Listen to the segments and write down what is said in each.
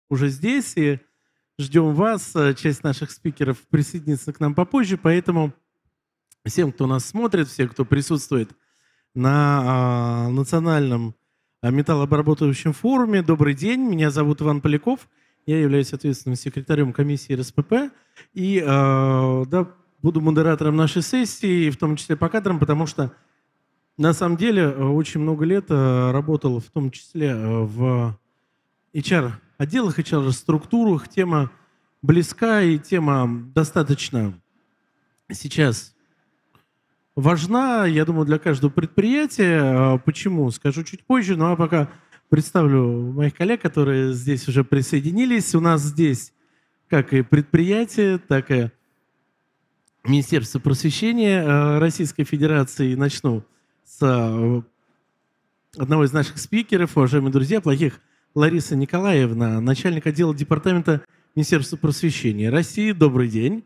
уже здесь и ждем вас. Часть наших спикеров присоединится к нам попозже, поэтому всем, кто нас смотрит, всем, кто присутствует на национальном металлообрабатывающем форуме, добрый день. Меня зовут Иван Поляков. Я являюсь ответственным секретарем комиссии РСПП. И буду модератором нашей сессии, в том числе по кадрам, потому что на самом деле очень много лет работал в том числе в HR-отделах, HR-структурах. Тема близка и тема достаточно сейчас важна, я думаю, для каждого предприятия. Почему? Скажу чуть позже, ну а пока представлю моих коллег, которые здесь уже присоединились. У нас здесь как и предприятие, так и Министерство просвещения Российской Федерации. Начну с одного из наших спикеров, уважаемые друзья, Плохих Лариса Николаевна, начальник отдела департамента Министерства просвещения России. Добрый день.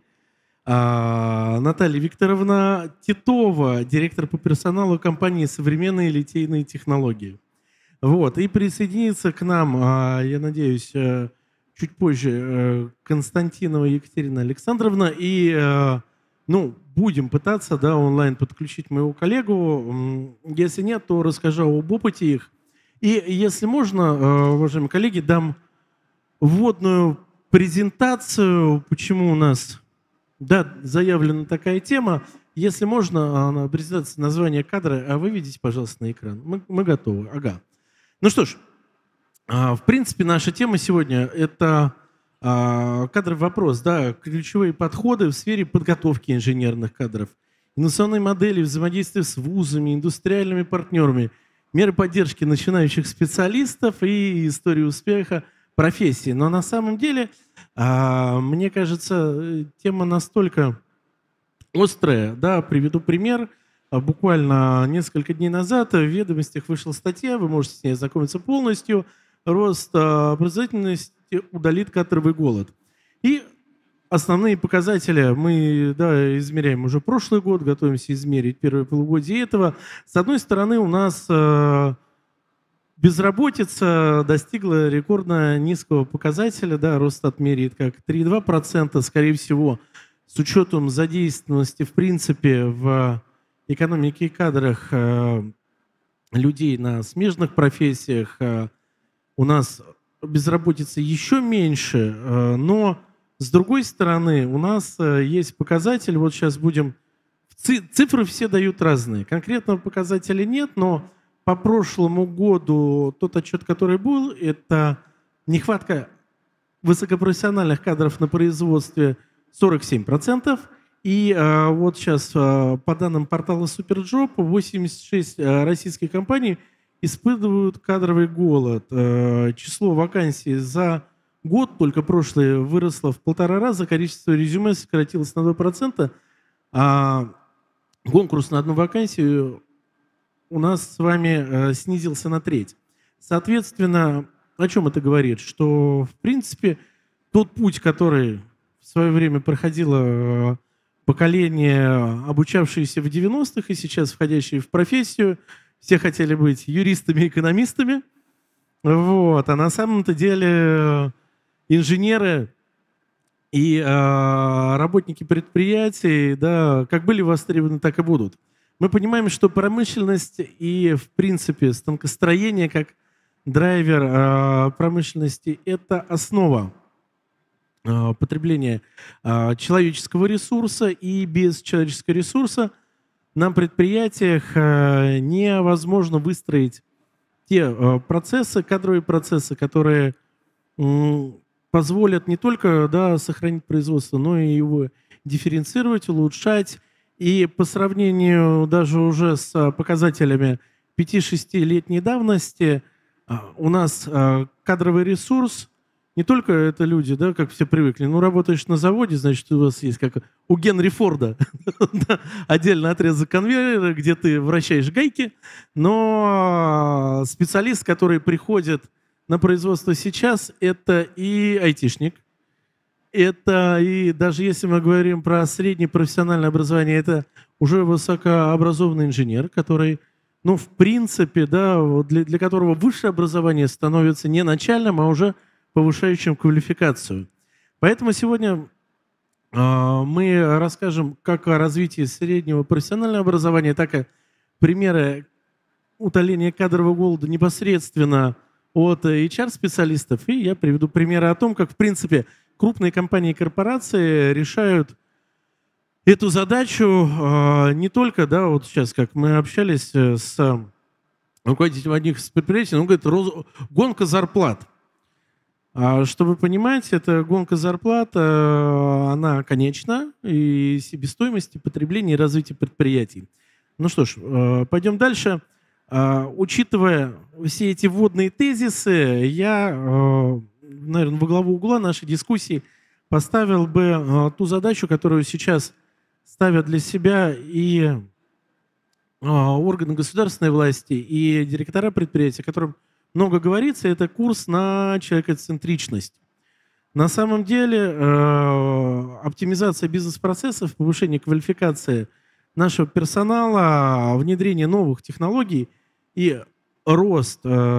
Наталья Викторовна Титова, директор по персоналу компании «Современные литейные технологии». Вот. И присоединится к нам, я надеюсь, чуть позже Константинова Екатерина Александровна. И будем пытаться онлайн подключить моего коллегу. Если нет, то расскажу об опыте их. И если можно, уважаемые коллеги, дам вводную презентацию, почему у нас заявлена такая тема. Если можно, презентация названия кадра, выведите, пожалуйста, на экран. Мы готовы. Ага. Ну что ж, в принципе, наша тема сегодня – это кадровый вопрос, ключевые подходы в сфере подготовки инженерных кадров, инновационные модели взаимодействия с вузами, индустриальными партнерами, меры поддержки начинающих специалистов и истории успеха профессии. Но на самом деле, мне кажется, тема настолько острая. Приведу пример. Буквально несколько дней назад в «Ведомостях» вышла статья, вы можете с ней ознакомиться полностью. Рост производительности удалит кадровый голод. И основные показатели мы измеряем уже прошлый год, готовимся измерить первое полугодие этого. С одной стороны, у нас безработица достигла рекордно низкого показателя, рост отмеряет как 3,2%, скорее всего, с учетом задействованности в принципе в экономике и кадрах людей на смежных профессиях. У нас безработица еще меньше, но с другой стороны у нас есть показатель, вот сейчас будем, цифры все дают разные, конкретного показателя нет, но по прошлому году тот отчет, который был, это нехватка высокопрофессиональных кадров на производстве 47%. И вот сейчас по данным портала Superjob 86 российских компаний испытывают кадровый голод. Число вакансий за год, только прошлый, выросло в 1,5 раза, количество резюме сократилось на 2%, а конкурс на одну вакансию у нас с вами снизился на треть. Соответственно, о чем это говорит? Что, в принципе, тот путь, который в свое время проходило поколение, обучавшееся в 90-х и сейчас входящие в профессию, все хотели быть юристами, экономистами. Вот. А на самом-то деле инженеры и работники предприятий, как были востребованы, так и будут. Мы понимаем, что промышленность и, в принципе, станкостроение как драйвер промышленности – это основа потребления человеческого ресурса, и без человеческого ресурса на предприятиях невозможно выстроить те процессы, кадровые процессы, которые позволят не только сохранить производство, но и его дифференцировать, улучшать. И по сравнению даже уже с показателями 5-6-летней давности у нас кадровый ресурс, не только это люди, как все привыкли, работаешь на заводе, значит, у вас есть, как у Генри Форда, отдельный отрезок конвейера, где ты вращаешь гайки, но специалист, который приходит на производство сейчас, это и айтишник, это и даже если мы говорим про среднее профессиональное образование, это уже высокообразованный инженер, который, в принципе, для которого высшее образование становится не начальным, а уже повышающим квалификацию. Поэтому сегодня мы расскажем как о развитии среднего профессионального образования, так и примеры утоления кадрового голода непосредственно от HR-специалистов. И я приведу примеры о том, как, в принципе, крупные компании и корпорации решают эту задачу не только, да, вот сейчас, как мы общались с руководителем одних из предприятий, он говорит, гонка зарплат. Чтобы вы понимаете, эта гонка зарплат, она конечна, и себестоимость, и потребление, и развитие предприятий. Ну что ж, пойдем дальше. Учитывая все эти вводные тезисы, я, наверное, во главу угла нашей дискуссии поставил бы ту задачу, которую сейчас ставят для себя и органы государственной власти, и директора предприятий, о котором много говорится, это курс на человекоцентричность. На самом деле оптимизация бизнес-процессов, повышение квалификации нашего персонала, внедрение новых технологий и рост,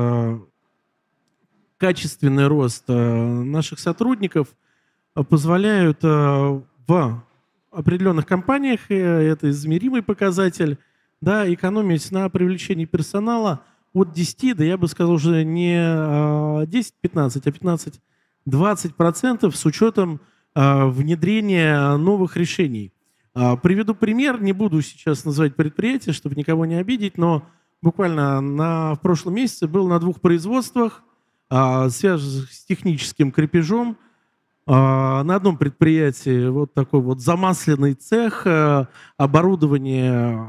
качественный рост наших сотрудников позволяют в определенных компаниях, это измеримый показатель, да, экономить на привлечении персонала от 10 до, я бы сказал, уже не 10-15, а 15-20% с учетом внедрения новых решений. Приведу пример, не буду сейчас называть предприятие, чтобы никого не обидеть, но буквально в прошлом месяце был на 2 производствах, связанных с техническим крепежом. На одном предприятии вот такой вот замасленный цех, оборудование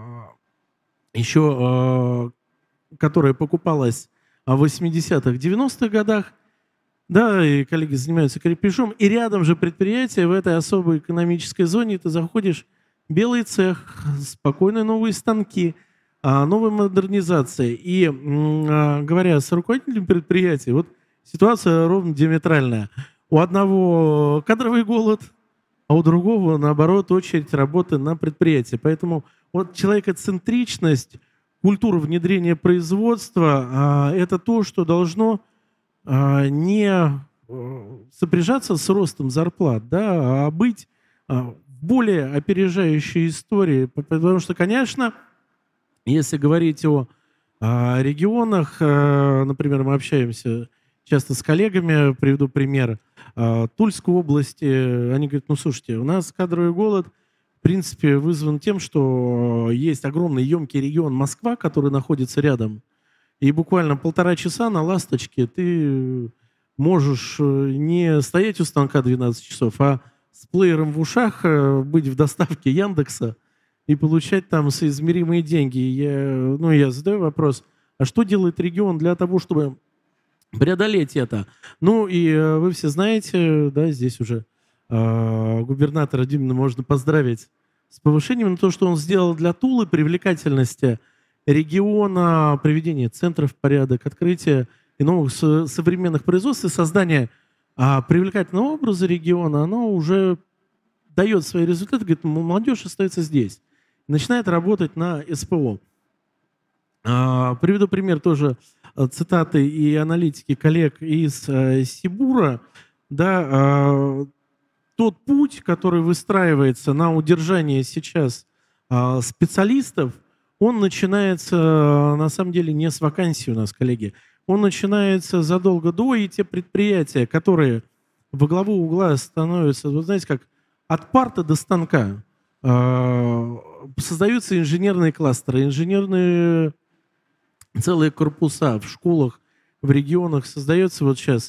еще, которое покупалось в 80-х, 90-х годах, да, и коллеги занимаются крепежом, и рядом же предприятие в этой особой экономической зоне, ты заходишь, белый цех, спокойно новые станки, новая модернизация. И говоря с руководителем предприятия, вот ситуация ровно диаметральная. У одного кадровый голод, а у другого, наоборот, очередь работы на предприятии. Поэтому вот человекоцентричность, культура внедрения производства – это то, что должно не сопряжаться с ростом зарплат, да, а быть в более опережающей истории. Потому что, конечно, если говорить о регионах, например, мы общаемся часто с коллегами, приведу пример, Тульской области, они говорят, ну слушайте, у нас кадровый голод, в принципе, вызван тем, что есть огромный емкий регион Москва, который находится рядом, и буквально 1,5 часа на «Ласточке» ты можешь не стоять у станка 12 часов, а с плеером в ушах быть в доставке Яндекса и получать там соизмеримые деньги. Я задаю вопрос, а что делает регион для того, чтобы преодолеть это? Ну и вы все знаете, да, здесь уже губернатора Димина можно поздравить с повышением на то, что он сделал для Тулы, привлекательности региона, приведение центров в порядок, открытие и новых современных производств и создание привлекательного образа региона, оно уже дает свои результаты, говорит, молодежь остается здесь, начинает работать на СПО. Приведу пример тоже цитаты и аналитики коллег из Сибура. Да, тот путь, который выстраивается на удержание сейчас специалистов, он начинается, на самом деле, не с вакансий у нас, коллеги. Он начинается задолго до, и те предприятия, которые во главу угла становятся, вы знаете, как от парта до станка, создаются инженерные кластеры, инженерные целые корпуса в школах, в регионах создается вот сейчас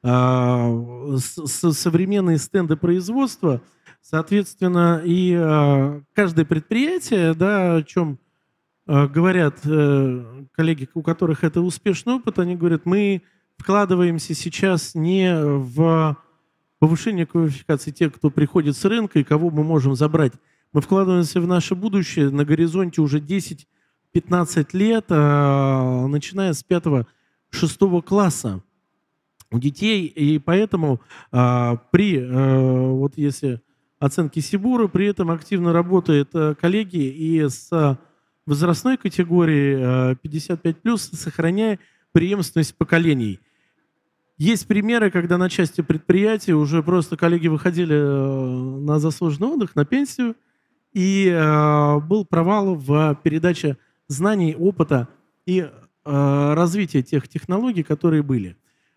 современные стенды производства, соответственно, и каждое предприятие, да, о чем говорят коллеги, у которых это успешный опыт, они говорят, мы вкладываемся сейчас не в повышение квалификации тех, кто приходит с рынка и кого мы можем забрать. Мы вкладываемся в наше будущее на горизонте уже 10-15 лет, начиная с 5-6 класса у детей. И поэтому вот если оценки Сибура, при этом активно работают коллеги и с возрастной категории 55+, сохраняя преемственность поколений. Есть примеры, когда на части предприятий уже просто коллеги выходили на заслуженный отдых, на пенсию, и был провал в передаче знаний, опыта и развития тех технологий, которые были.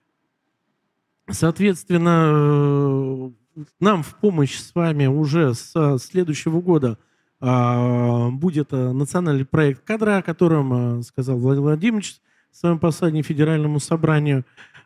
Соответственно, нам в помощь с вами уже с следующего года будет национальный проект «Кадра», о котором сказал Владимир Владимирович в своем послании Федеральному собранию.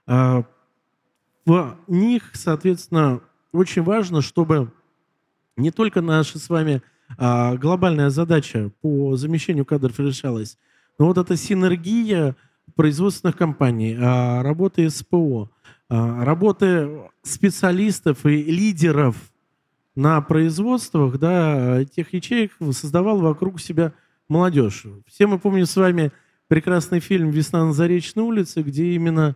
В них, соответственно, очень важно, чтобы не только наша с вами глобальная задача по замещению кадров решалась, но вот эта синергия производственных компаний, работы СПО, работы специалистов и лидеров на производствах, да, тех ячеек создавал вокруг себя молодежь. Все мы помним с вами прекрасный фильм «Весна на Заречной улице», где именно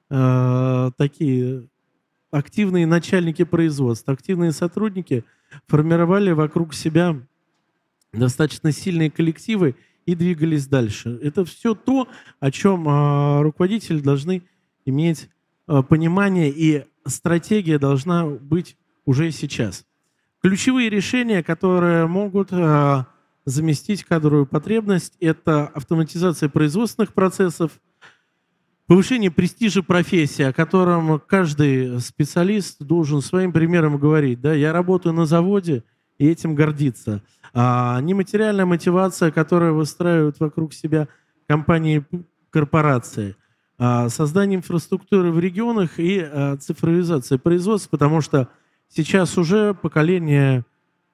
такие активные начальники производств, активные сотрудники формировали вокруг себя достаточно сильные коллективы и двигались дальше. Это все то, о чем руководители должны иметь понимание, и стратегия должна быть уже сейчас. Ключевые решения, которые могут заместить кадровую потребность, это автоматизация производственных процессов, повышение престижа профессии, о котором каждый специалист должен своим примером говорить. Да, я работаю на заводе и этим гордиться. Нематериальная мотивация, которая выстраивает вокруг себя компании, корпорации. Создание инфраструктуры в регионах и цифровизация производства, потому что сейчас уже поколение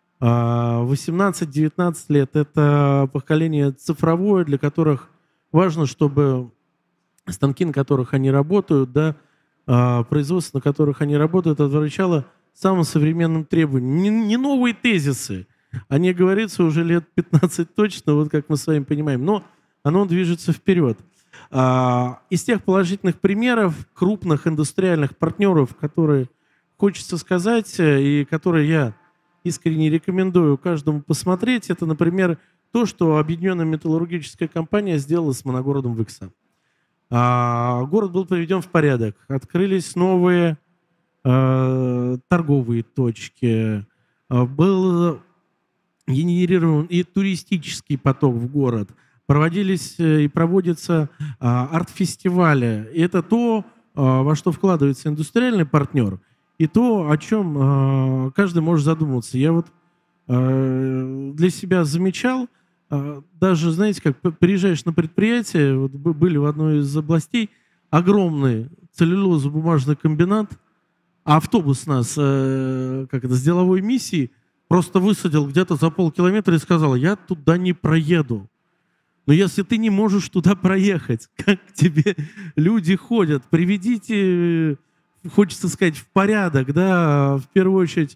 18-19 лет – это поколение цифровое, для которых важно, чтобы станки, на которых они работают, да, производство, на которых они работают, отвечало самым современным требованиям. Не новые тезисы, о них говорится уже лет 15 точно, вот как мы с вами понимаем, но оно движется вперед. Из тех положительных примеров крупных индустриальных партнеров, которые хочется сказать и которые я искренне рекомендую каждому посмотреть, это, например, то, что Объединенная металлургическая компания сделала с моногородом Выкса. Город был приведен в порядок, открылись новые торговые точки, был генерирован и туристический поток в город, проводились и проводятся арт-фестивали. И это то, во что вкладывается индустриальный партнер, и то, о чем каждый может задуматься. Я вот для себя замечал, даже, знаете, как приезжаешь на предприятие, вот были в одной из областей, огромный целлюлозо-бумажный комбинат, а автобус нас, как это, с деловой миссией просто высадил где-то за полкилометра и сказал: я туда не проеду. Но если ты не можешь туда проехать, как к тебе люди ходят? Приведите, хочется сказать, в порядок, да, в первую очередь,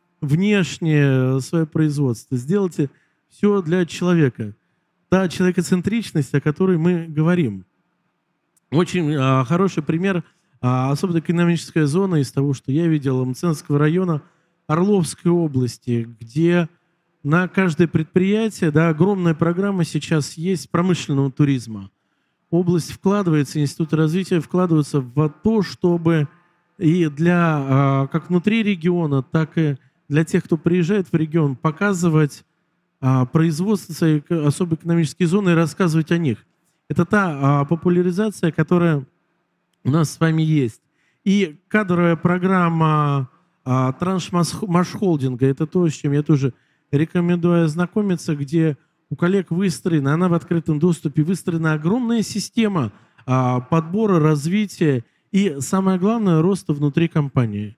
внешне свое производство. Сделайте все для человека. Та человекоцентричность, о которой мы говорим. Очень хороший пример, особенно экономическая зона из того, что я видел, Мценского района Орловской области, где на каждое предприятие, да, огромная программа сейчас есть промышленного туризма. Область вкладывается, институты развития вкладываются в то, чтобы и для как внутри региона, так и для тех, кто приезжает в регион, показывать производство своей особой экономической зоны и рассказывать о них. Это та популяризация, которая у нас с вами есть. И кадровая программа Траншмашхолдинга – это то, с чем я тоже рекомендую ознакомиться, где у коллег выстроена, она в открытом доступе, выстроена огромная система подбора, развития и, самое главное, роста внутри компании.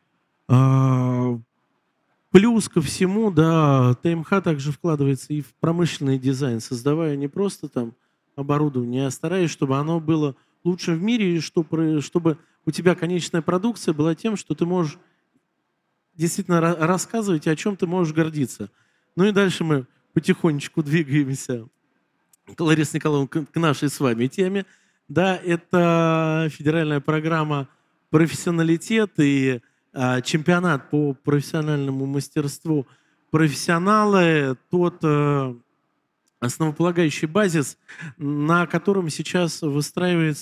Плюс ко всему, да, ТМХ также вкладывается и в промышленный дизайн, создавая не просто там оборудование, а стараясь, чтобы оно было лучше в мире, и чтобы у тебя конечная продукция была тем, что ты можешь действительно рассказывать, и о чем ты можешь гордиться. Ну и дальше мы потихонечку двигаемся, Лариса Николаевна, к нашей с вами теме. Да, это федеральная программа «Профессионалитет» и чемпионат по профессиональному мастерству. Профессионалы – тот основополагающий базис, на котором сейчас выстраивается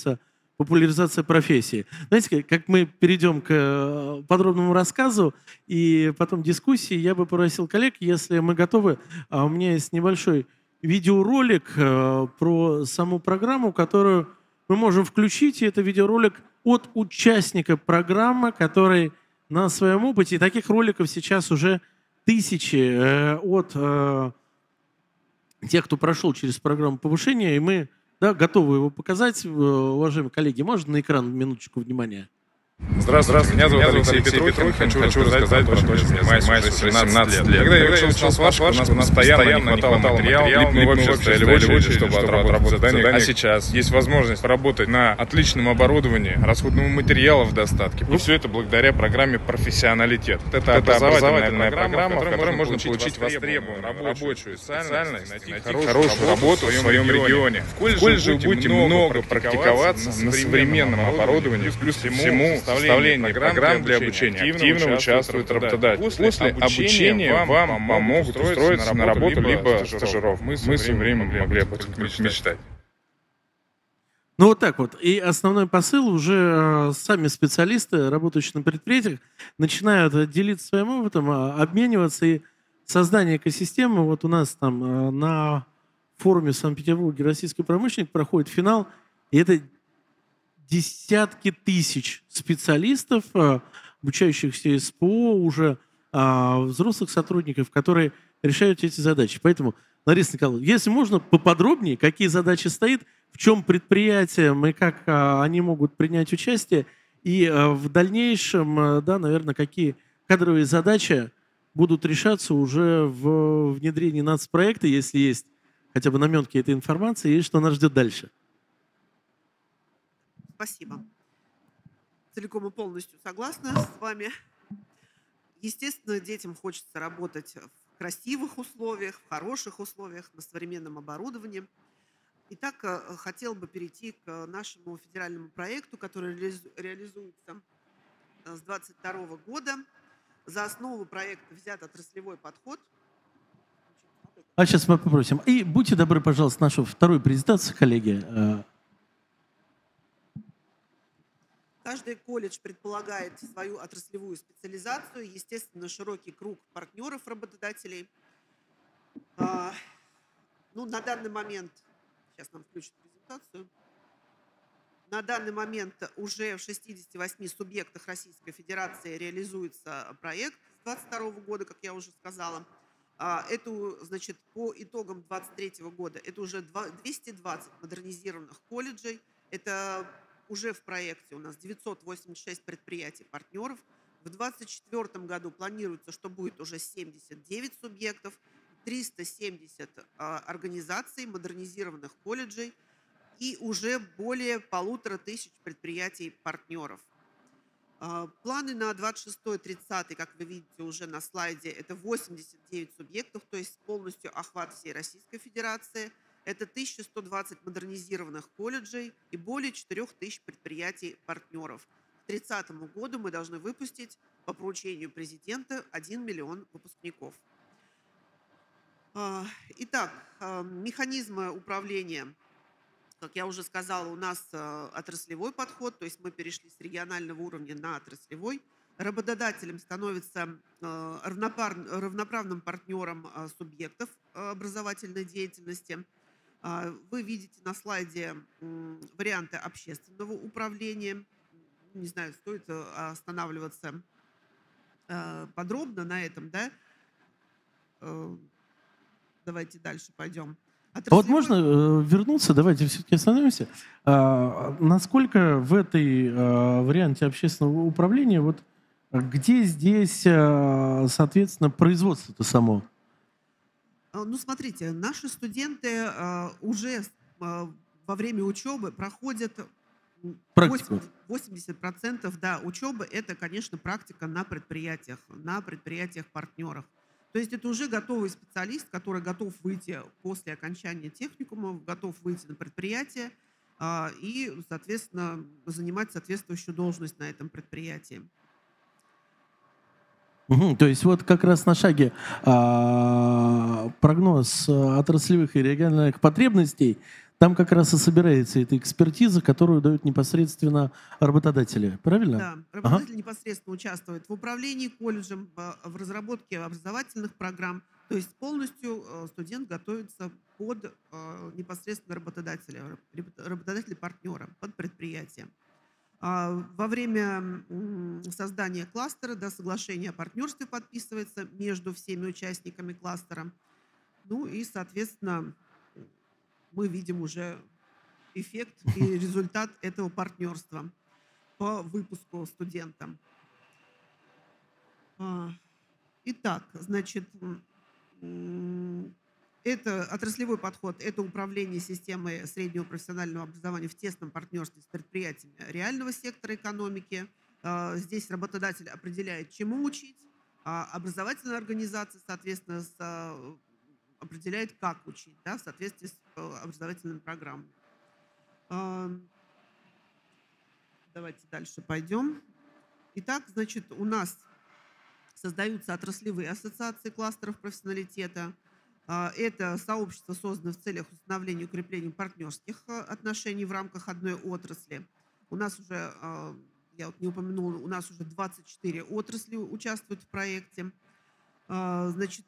популяризация профессии. Знаете, как мы перейдем к подробному рассказу и потом дискуссии, я бы попросил коллег, если мы готовы, у меня есть небольшой видеоролик про саму программу, которую мы можем включить, и это видеоролик от участника программы, который на своем опыте, и таких роликов сейчас уже тысячи от тех, кто прошел через программу повышения, и мы готовы его показать. Уважаемые коллеги, можно на экран минуточку внимания? Здравствуйте, меня зовут Алексей Петрухин. Хочу рассказать про то, чем занимаюсь уже 17 лет. Когда я учился на сварщику, у нас постоянно не хватало материала, мы вообще стояли в очереди, чтобы отработать задание. А сейчас есть возможность работать на отличном оборудовании, расходного материала в достатке. И все это благодаря программе «Профессионалитет». Это образовательная программа, в которой можно получить востребованную рабочую специальность, найти хорошую работу в своем регионе. В колледже вы будете много практиковаться на современном оборудовании, плюс ко всему составление программ для обучения активно участвует работодатель. После обучения вам помогут устроиться на работу либо стажировку. Мы в свое время могли об этом мечтать. Ну вот так вот. И основной посыл уже сами специалисты, работающие на предприятиях, начинают делиться своим опытом, обмениваться, и создание экосистемы. Вот у нас там на форуме в Санкт-Петербурге «Российский промышленник» проходит финал, и это десятки тысяч специалистов, обучающихся СПО, уже взрослых сотрудников, которые решают эти задачи. Поэтому, Лариса Николаевна, если можно, поподробнее, какие задачи стоят, в чем предприятиям и как они могут принять участие, и в дальнейшем, да, наверное, какие кадровые задачи будут решаться уже в внедрении нацпроекта, если есть хотя бы наметки этой информации, и что нас ждет дальше. Спасибо. Целиком и полностью согласна с вами. Естественно, детям хочется работать в красивых условиях, в хороших условиях, на современном оборудовании. Итак, хотел бы перейти к нашему федеральному проекту, который реализуется с 2022 года. За основу проекта взят отраслевой подход. А сейчас мы попросим. И будьте добры, пожалуйста, нашу вторую презентацию, коллеги. Каждый колледж предполагает свою отраслевую специализацию, естественно, широкий круг партнеров, работодателей. Ну, на данный момент, сейчас нам включат презентацию, на данный момент уже в 68 субъектах Российской Федерации реализуется проект с 2022 года, как я уже сказала. Это, значит, по итогам 2023 года, это уже 220 модернизированных колледжей, это уже в проекте у нас 986 предприятий-партнеров. В 2024 году планируется, что будет уже 79 субъектов, 370 организаций, модернизированных колледжей и уже более 1500 предприятий-партнеров. Планы на 26-30, как вы видите уже на слайде, это 89 субъектов, то есть полностью охват всей Российской Федерации. Это 1120 модернизированных колледжей и более 4000 предприятий-партнеров. К 2030 году мы должны выпустить по поручению президента 1 миллион выпускников. Итак, механизмы управления. Как я уже сказала, у нас отраслевой подход, то есть мы перешли с регионального уровня на отраслевой. Работодателем становится равноправным партнером субъектов образовательной деятельности. Вы видите на слайде варианты общественного управления. Не знаю, стоит останавливаться подробно на этом, да? Давайте дальше пойдем. Вот можно вернуться, давайте все-таки остановимся. Насколько в этой варианте общественного управления, вот где здесь, соответственно, производство-то само? Ну, смотрите, наши студенты уже во время учебы проходят практику. 80% да, учебы – это, конечно, практика на предприятиях-партнерах. То есть это уже готовый специалист, который готов выйти после окончания техникума, готов выйти на предприятие и, соответственно, занимать соответствующую должность на этом предприятии. То есть вот как раз на шаге прогноз отраслевых и региональных потребностей, там как раз и собирается эта экспертиза, которую дают непосредственно работодатели. Правильно? Да, работодатель непосредственно участвует в управлении колледжем, в разработке образовательных программ. То есть полностью студент готовится под непосредственно работодателя-партнера, под предприятие. Во время создания кластера, да, соглашение о партнерстве подписывается между всеми участниками кластера. Ну и, соответственно, мы видим уже эффект и результат этого партнерства по выпуску студента. Итак, значит, это отраслевой подход, это управление системой среднего профессионального образования в тесном партнерстве с предприятиями реального сектора экономики. Здесь работодатель определяет, чему учить, а образовательная организация, соответственно, определяет, как учить, да, в соответствии с образовательными программами. Давайте дальше пойдем. Итак, значит, у нас создаются отраслевые ассоциации кластеров профессионалитета. Это сообщество создано в целях установления и укрепления партнерских отношений в рамках одной отрасли. У нас уже, я вот не упомянула, у нас уже 24 отрасли участвуют в проекте. Значит,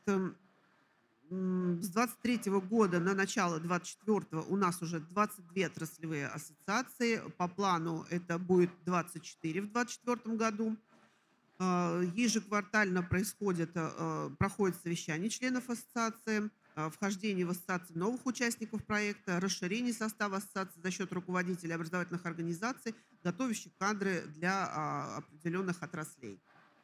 с 23 года на начало 24 у нас уже 22 отраслевые ассоциации. По плану это будет 24 в 24 году. Ежеквартально проходит совещание членов ассоциации, вхождение в ассоциацию новых участников проекта, расширение состава ассоциации за счет руководителей образовательных организаций, готовящих кадры для определенных отраслей.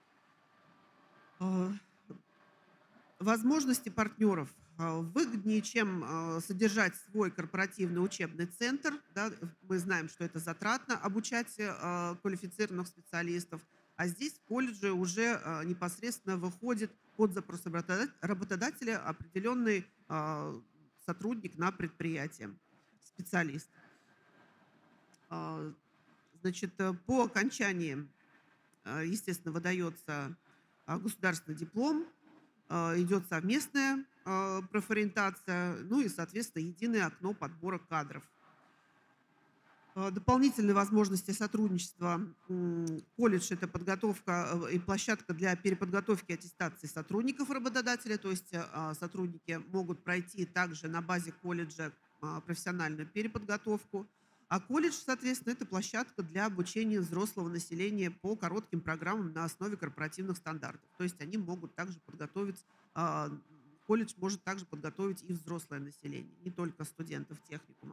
Возможности партнеров выгоднее, чем содержать свой корпоративный учебный центр. Да, мы знаем, что это затратно обучать квалифицированных специалистов. А здесь в колледже уже непосредственно выходит под запрос работодателя определенный сотрудник на предприятие, специалист. Значит, по окончании, естественно, выдается государственный диплом, идет совместная профориентация, ну и, соответственно, единое окно подбора кадров. Дополнительные возможности сотрудничества. Колледж – это подготовка и площадка для переподготовки и аттестации сотрудников работодателя, то есть сотрудники могут пройти также на базе колледжа профессиональную переподготовку. А колледж, соответственно, это площадка для обучения взрослого населения по коротким программам на основе корпоративных стандартов. То есть они могут также подготовить, колледж может также подготовить и взрослое население, не только студентов техникума.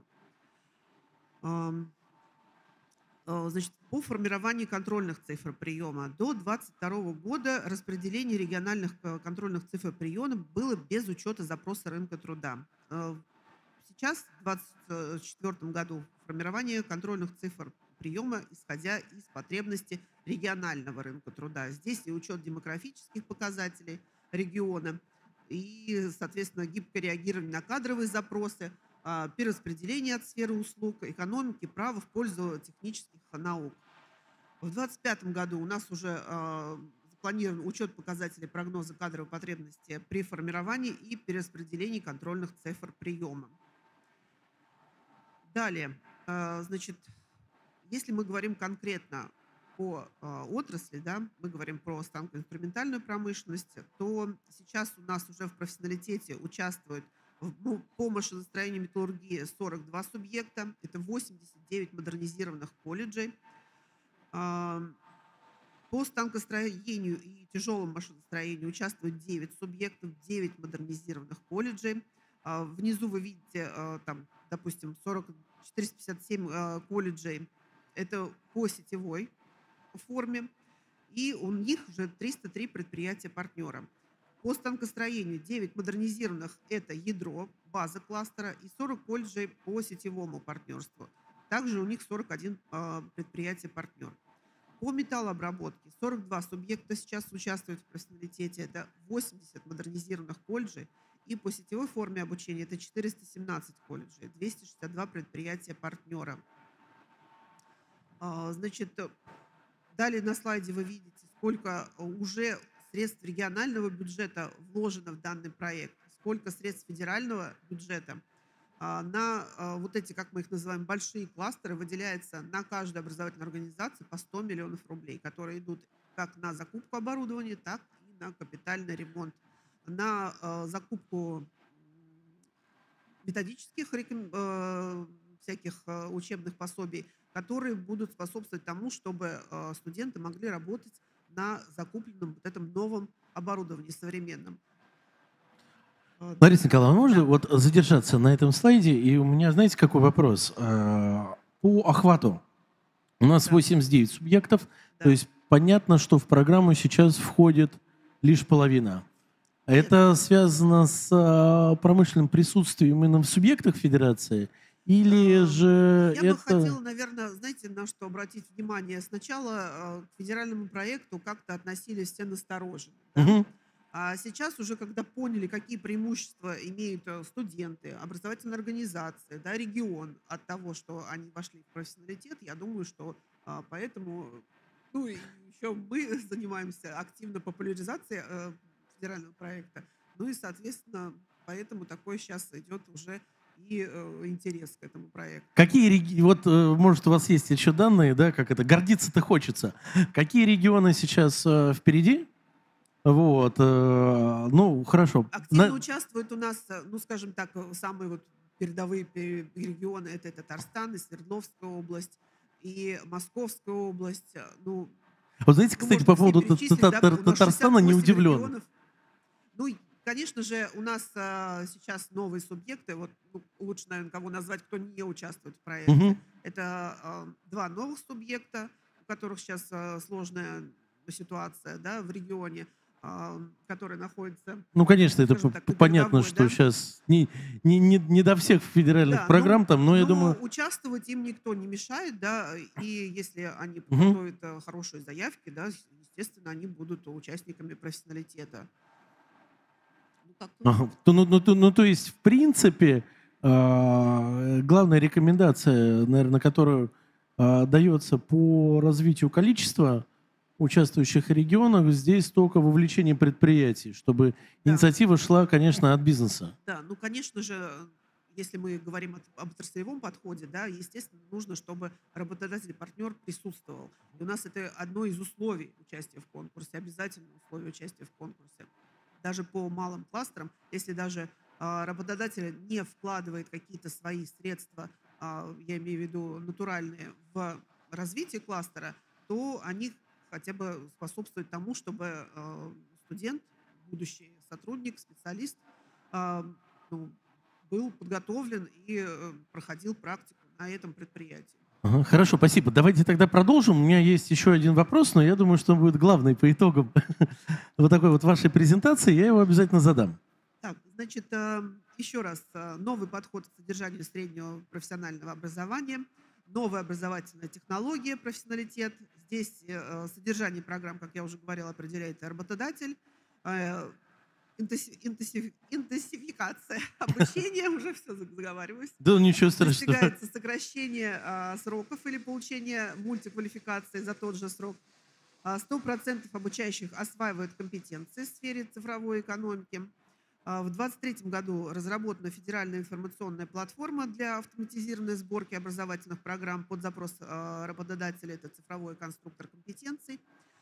Значит, по формированию контрольных цифр приема до 2022 года распределение региональных контрольных цифр приема было без учета запроса рынка труда. Сейчас, в 2024 году, формирование контрольных цифр приема, исходя из потребностей регионального рынка труда. Здесь и учет демографических показателей региона, и, соответственно, гибкое реагирование на кадровые запросы, перераспределение от сферы услуг, экономики, права в пользу технических наук. В 2025 году у нас уже запланирован учет показателей прогноза кадровой потребности при формировании и перераспределении контрольных цифр приема. Далее, значит, если мы говорим конкретно по отрасли, да, мы говорим про станкоинструментальную промышленность, то сейчас у нас уже в профессионалитете участвуют по машиностроению и металлургии 42 субъекта, это 89 модернизированных колледжей. По станкостроению и тяжелому машиностроению участвуют 9 субъектов, 9 модернизированных колледжей. Внизу вы видите, там, допустим, 457 колледжей, это по сетевой форме, и у них уже 303 предприятия-партнера. По станкостроению 9 модернизированных – это ядро, база кластера, и 40 колледжей по сетевому партнерству. Также у них 41 предприятие-партнер. По металлообработке 42 субъекта сейчас участвуют в профессионалитете, это 80 модернизированных колледжей, и по сетевой форме обучения это 417 колледжей, 262 предприятия-партнера. Значит, далее на слайде вы видите, сколько уже средств регионального бюджета вложено в данный проект, сколько средств федерального бюджета на вот эти, как мы их называем, большие кластеры выделяется на каждую образовательную организацию по 100 миллионов рублей, которые идут как на закупку оборудования, так и на капитальный ремонт, на закупку методических всяких учебных пособий, которые будут способствовать тому, чтобы студенты могли работать на закупленном вот этом новом оборудовании современном. Лариса Николаевна, можно вот задержаться на этом слайде? И у меня, знаете, какой вопрос? По охвату. У нас 89 субъектов, то есть понятно, что в программу сейчас входит лишь половина. Это связано с промышленным присутствием именно в субъектах федерации? Или же Я бы это... хотела, наверное, знаете, на что обратить внимание. Сначала к федеральному проекту как-то относились все настороженно. Да? Мгм. А сейчас уже, когда поняли, какие преимущества имеют студенты, образовательные организации, да, регион от того, что они вошли в профессионалитет, я думаю, что поэтому, ну, и еще мы занимаемся активно популяризацией федерального проекта, ну и, соответственно, поэтому такой сейчас идет уже и интерес к этому проекту. Какие вот, может, у вас есть еще данные, да, как это, гордиться-то хочется. Какие регионы сейчас впереди? Вот, ну, хорошо. Активно участвуют у нас, ну, скажем так, самые вот передовые регионы. Это Татарстан, и Свердловская область, и Московская область. Ну, вот знаете, кстати, по поводу Татарстана не удивлен. Регионов. Ну, конечно же, у нас сейчас новые субъекты, вот лучше, наверное, кого назвать, кто не участвует в проекте. Угу. Это два новых субъекта, у которых сейчас сложная ситуация, да, в регионе, который находится... Ну, конечно, это так, понятно, передовой, что да? сейчас не до всех федеральных Да, программ там, но я думаю... участвовать им никто не мешает, да, и если они подготовят хорошие заявки, да, естественно, они будут участниками профессионалитета. Ага. То есть, в принципе, главная рекомендация, наверное, которая дается по развитию количества участвующих регионов, здесь только вовлечение предприятий, чтобы инициатива шла, конечно, от бизнеса. Да, ну, конечно же, если мы говорим об отраслевом подходе, да, естественно, нужно, чтобы работодатель-партнер присутствовал. И у нас это одно из условий участия в конкурсе, обязательное условие участия в конкурсе. Даже по малым кластерам, если даже работодатель не вкладывает какие-то свои средства, я имею в виду натуральные, в развитие кластера, то они хотя бы способствуют тому, чтобы студент, будущий сотрудник, специалист был подготовлен и проходил практику на этом предприятии. Ага, хорошо, спасибо. Давайте тогда продолжим. У меня есть еще один вопрос, но я думаю, что он будет главный по итогам вот такой вот вашей презентации. Я его обязательно задам. Так, значит, еще раз, новый подход к содержанию среднего профессионального образования, новая образовательная технология, профессионалитет. Здесь содержание программ, как я уже говорила, определяет работодатель. Интенсификация обучения, уже все заговариваюсь. Да, ничего страшного. Достигается сокращение сроков или получение мультиквалификации за тот же срок. 100% обучающих осваивают компетенции в сфере цифровой экономики. В 2023 году разработана федеральная информационная платформа для автоматизированной сборки образовательных программ под запрос работодателя. Это цифровой конструктор компетенций.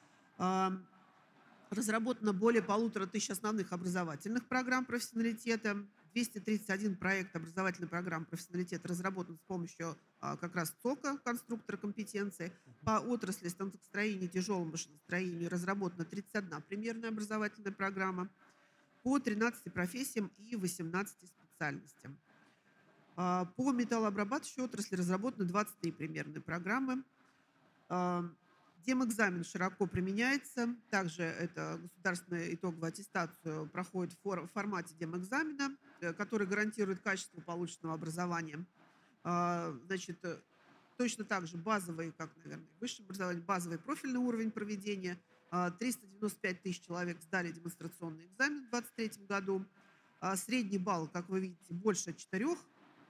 Разработано более 1500 основных образовательных программ профессионалитета. 231 проект образовательной программы профессионалитета разработан с помощью как раз ЦОКа, конструктора компетенции. По отрасли станкостроения и тяжелому машиностроению разработана 31 примерная образовательная программа по 13 профессиям и 18 специальностям. По металлообрабатывающей отрасли разработаны 23 примерные программы. Демэкзамен широко применяется. Также это государственную итоговую аттестацию проходит в формате демэкзамена, который гарантирует качество полученного образования. Значит, точно так же базовый, как, наверное, высшее образование, базовый профильный уровень проведения. 395 тысяч человек сдали демонстрационный экзамен в 2023 году. Средний балл, как вы видите, больше 4.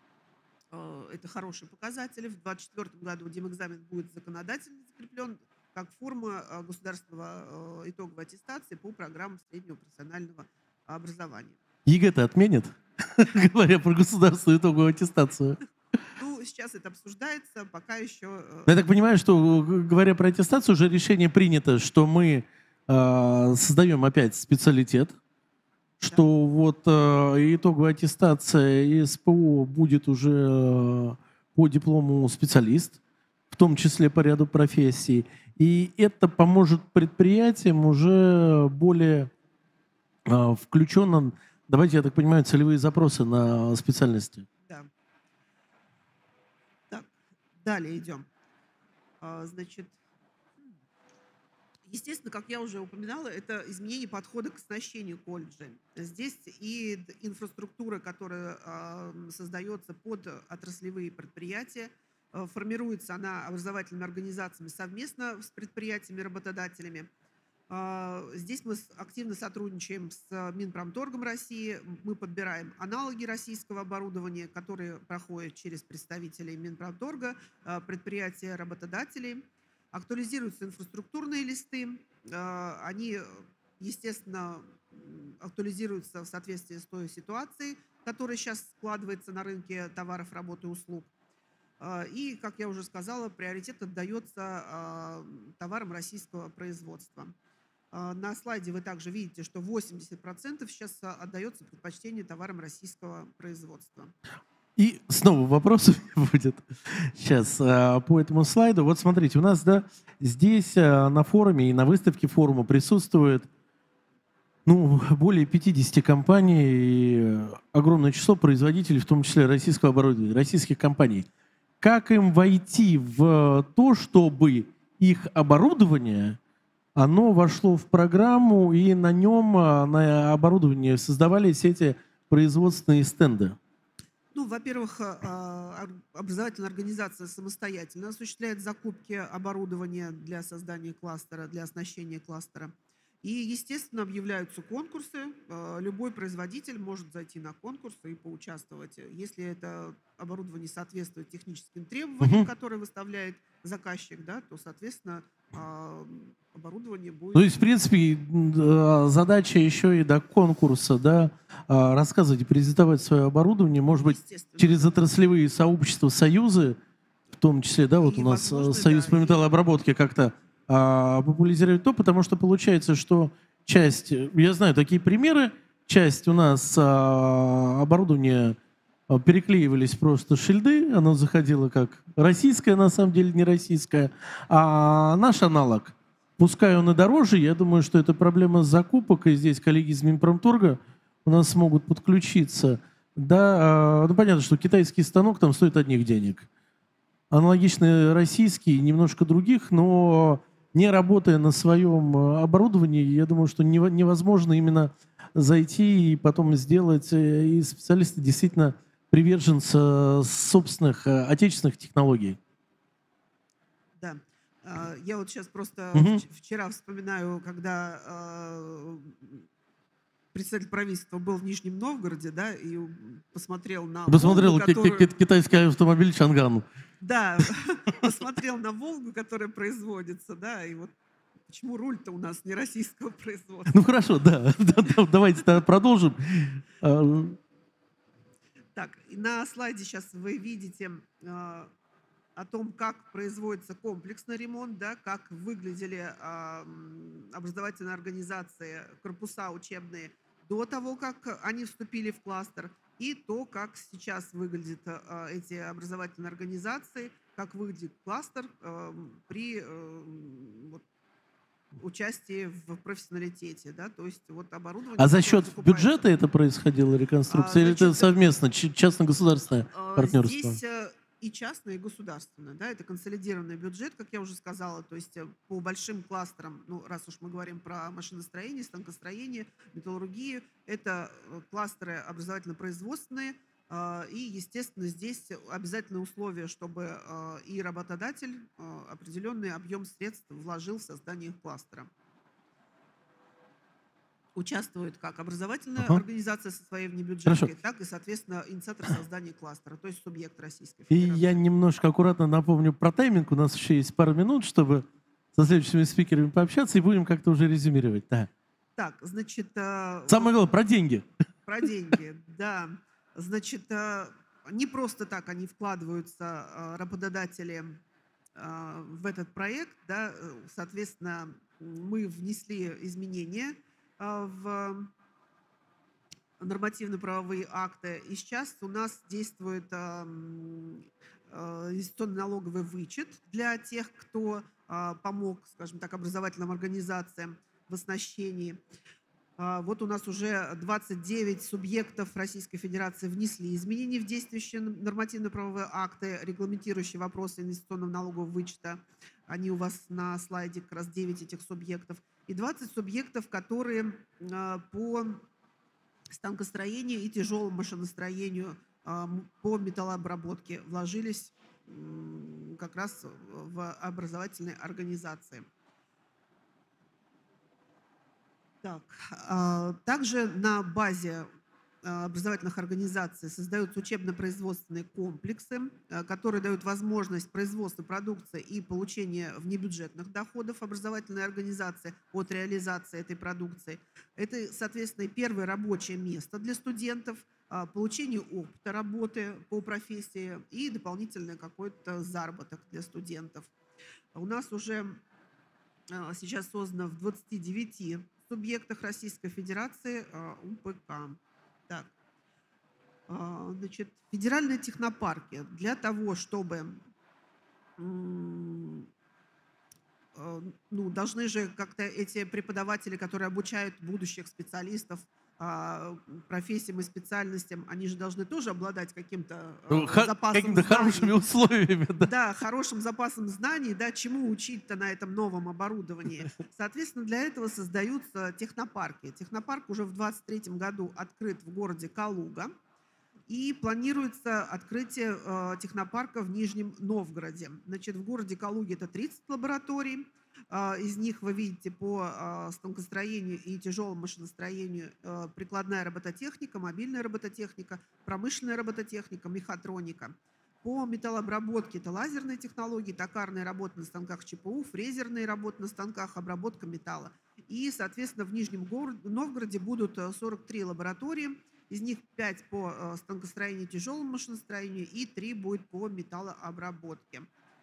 Это хорошие показатели. В 2024 году демэкзамен будет законодательно закреплен. как форма государственного итоговой аттестации по программам среднего профессионального образования. ЕГЭ-то отменят, говоря про государственную итоговую аттестацию. Ну, сейчас это обсуждается, пока еще... Я так понимаю, что, говоря про аттестацию, уже решение принято, что мы создаем опять специалитет, что вот итоговая аттестация и СПО будет уже по диплому специалист, в том числе по ряду профессий. И это поможет предприятиям уже более включенно, давайте, я так понимаю, целевые запросы на специальности. Да. Так, далее идем. Значит, естественно, как я уже упоминала, это изменение подхода к оснащению колледжей. Здесь и инфраструктура, которая создается под отраслевые предприятия, формируется она образовательными организациями совместно с предприятиями, работодателями. Здесь мы активно сотрудничаем с Минпромторгом России. Мы подбираем аналоги российского оборудования, которые проходят через представителей Минпромторга, предприятия, работодателей. Актуализируются инфраструктурные листы. Они, естественно, актуализируются в соответствии с той ситуацией, которая сейчас складывается на рынке товаров, работ и услуг. И, как я уже сказала, приоритет отдается товарам российского производства. На слайде вы также видите, что 80% сейчас отдается предпочтению товарам российского производства. И снова вопрос будет сейчас по этому слайду. Вот смотрите, у нас здесь на форуме и на выставке форума присутствует более 50 компаний и огромное число производителей, в том числе российского оборудования, российских компаний. Как им войти в то, чтобы их оборудование, оно вошло в программу, и на нем, на оборудовании создавались эти производственные стенды? Ну, во-первых, образовательная организация самостоятельно осуществляет закупки оборудования для создания кластера, для оснащения кластера. И, естественно, объявляются конкурсы. Любой производитель может зайти на конкурс и поучаствовать. Если это оборудование соответствует техническим требованиям, которые выставляет заказчик, да, то, соответственно, оборудование будет... Ну, то есть, в принципе, задача еще и до конкурса, да, рассказывать и презентовать свое оборудование, может быть, через отраслевые сообщества, союзы, в том числе, да, вот у нас Союз по металлообработке как-то популяризировать то, потому что получается, что часть, я знаю такие примеры, часть у нас оборудования переклеивались просто шильды, оно заходило как российское, на самом деле не российское, а наш аналог, пускай он и дороже, я думаю, что это проблема закупок, и здесь коллеги из Минпромторга у нас смогут подключиться. Да, понятно, что китайский станок там стоит одних денег. Аналогичный российский, немножко других, но не работая на своем оборудовании, я думаю, что невозможно именно зайти и потом сделать из специалиста действительно приверженца собственных отечественных технологий. Да. Я вот сейчас просто вчера вспоминаю, когда представитель правительства был в Нижнем Новгороде, да, и посмотрел на... Посмотрел китайский автомобиль Чанган. Да, посмотрел на Волгу, которая производится, да, и вот почему руль-то у нас не российского производства. Ну хорошо, да, давайте тогда продолжим. Так, на слайде сейчас вы видите о том, как производится комплексный ремонт, да, как выглядели образовательные организации, корпуса учебные до того, как они вступили в кластер, и то, как сейчас выглядят эти образовательные организации, как выглядит кластер при участии в профессионалитете, да, то есть вот оборудование... А за счет бюджета это происходило, реконструкция, или это совместно, частно-государственное партнерство? Здесь и частное, и государственное, да, это консолидированный бюджет, как я уже сказала, то есть по большим кластерам, ну, раз уж мы говорим про машиностроение, станкостроение, металлургию, это кластеры образовательно-производственные, и, естественно, здесь обязательное условие, чтобы и работодатель определенный объем средств вложил в создание кластера. Участвует как образовательная организация со своей внебюджетной, так и, соответственно, инициатор создания кластера, то есть субъект Российской Федерации. И я немножко аккуратно напомню про тайминг. У нас еще есть пару минут, чтобы со следующими спикерами пообщаться и будем как-то уже резюмировать. Да. Так, значит... Самое главное, про деньги. Про деньги, да. Значит, не просто так они вкладываются, работодатели, в этот проект, да, соответственно, мы внесли изменения в нормативно-правовые акты, и сейчас у нас действует инвестиционно-налоговый вычет для тех, кто помог, скажем так, образовательным организациям в оснащении. Вот у нас уже 29 субъектов Российской Федерации внесли изменения в действующие нормативно-правовые акты, регламентирующие вопросы инвестиционного налогового вычета. Они у вас на слайде, как раз 9 этих субъектов. И 20 субъектов, которые по станкостроению и тяжелому машиностроению, по металлообработке вложились как раз в образовательные организации. Так, также на базе образовательных организаций создаются учебно-производственные комплексы, которые дают возможность производства продукции и получения внебюджетных доходов образовательной организации от реализации этой продукции. Это, соответственно, первое рабочее место для студентов, получение опыта работы по профессии и дополнительный какой-то заработок для студентов. У нас уже сейчас создано в 29 субъектах Российской Федерации УПК. Так. Значит, федеральные технопарки для того, чтобы должны же как-то эти преподаватели, которые обучают будущих специалистов профессиям и специальностям, они же должны тоже обладать каким-то запасом какими-то хорошими условиями. Да. Да, хорошим запасом знаний, да, чему учить-то на этом новом оборудовании. Соответственно, для этого создаются технопарки. Технопарк уже в 2023 году открыт в городе Калуга. И планируется открытие технопарка в Нижнем Новгороде. Значит, в городе Калуге это 30 лабораторий. Из них вы видите по станкостроению и тяжелому машиностроению прикладная робототехника, мобильная робототехника, промышленная робототехника, мехатроника. По металлообработке это лазерные технологии, токарные работы на станках ЧПУ, фрезерные работы на станках, обработка металла. И, соответственно, в Нижнем Новгороде будут 43 лаборатории, из них 5 по станкостроению и тяжелому машиностроению и 3 будет по металлообработке.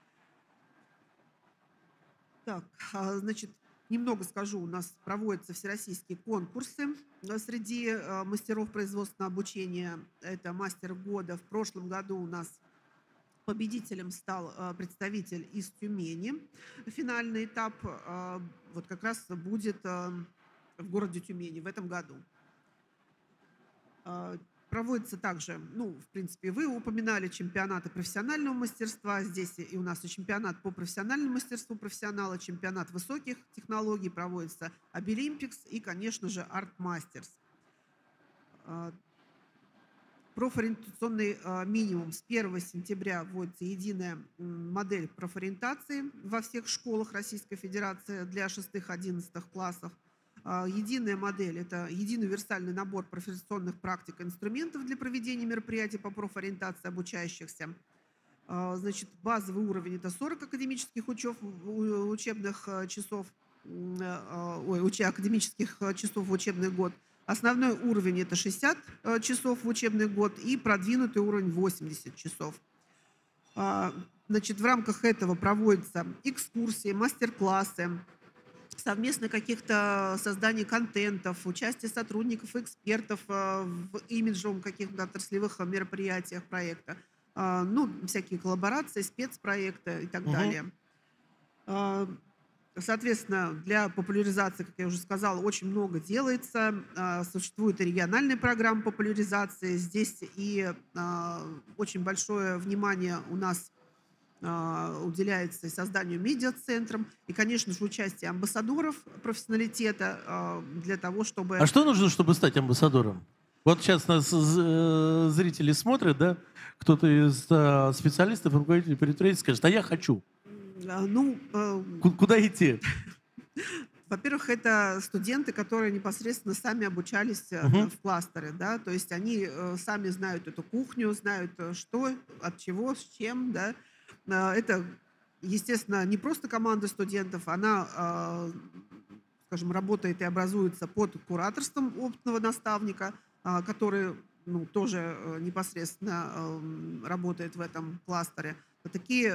Так, значит, немного скажу, у нас проводятся всероссийские конкурсы среди мастеров производственного обучения. Это мастер года. В прошлом году у нас победителем стал представитель из Тюмени. Финальный этап вот как раз будет в городе Тюмени в этом году. Проводится также, в принципе, вы упоминали чемпионаты профессионального мастерства. Здесь и у нас и чемпионат по профессиональному мастерству профессионала, чемпионат высоких технологий, проводится Обилимпикс и, конечно же, Артмастерс. Профориентационный минимум. С 1 сентября вводится единая модель профориентации во всех школах Российской Федерации для 6-11 классов. Единая модель – это единый универсальный набор профориентационных практик и инструментов для проведения мероприятий по профориентации обучающихся. Значит, базовый уровень – это 40 академических учебных часов, академических часов в учебный год. Основной уровень – это 60 часов в учебный год и продвинутый уровень – 80 часов. Значит, в рамках этого проводятся экскурсии, мастер-классы, совместно каких-то созданий контентов, участие сотрудников и экспертов в имиджевом каких-то отраслевых мероприятиях проекта, всякие коллаборации, спецпроекты и так далее. Соответственно, для популяризации, как я уже сказала, очень много делается. Существует и региональная программа популяризации. Здесь и очень большое внимание у нас уделяется и созданию медиацентром, и, конечно же, участие амбассадоров профессионалитета для того, чтобы... А что нужно, чтобы стать амбассадором? Вот сейчас нас зрители смотрят, да? Кто-то из специалистов, руководителей предприятий скажет, а я хочу. Куда идти? Во-первых, это студенты, которые непосредственно сами обучались в кластере, да, то есть они сами знают эту кухню, знают, что, от чего, с чем, да. Это естественно, не просто команда студентов, она, скажем, работает и образуется под кураторством опытного наставника, который тоже непосредственно работает в этом кластере. Вот такие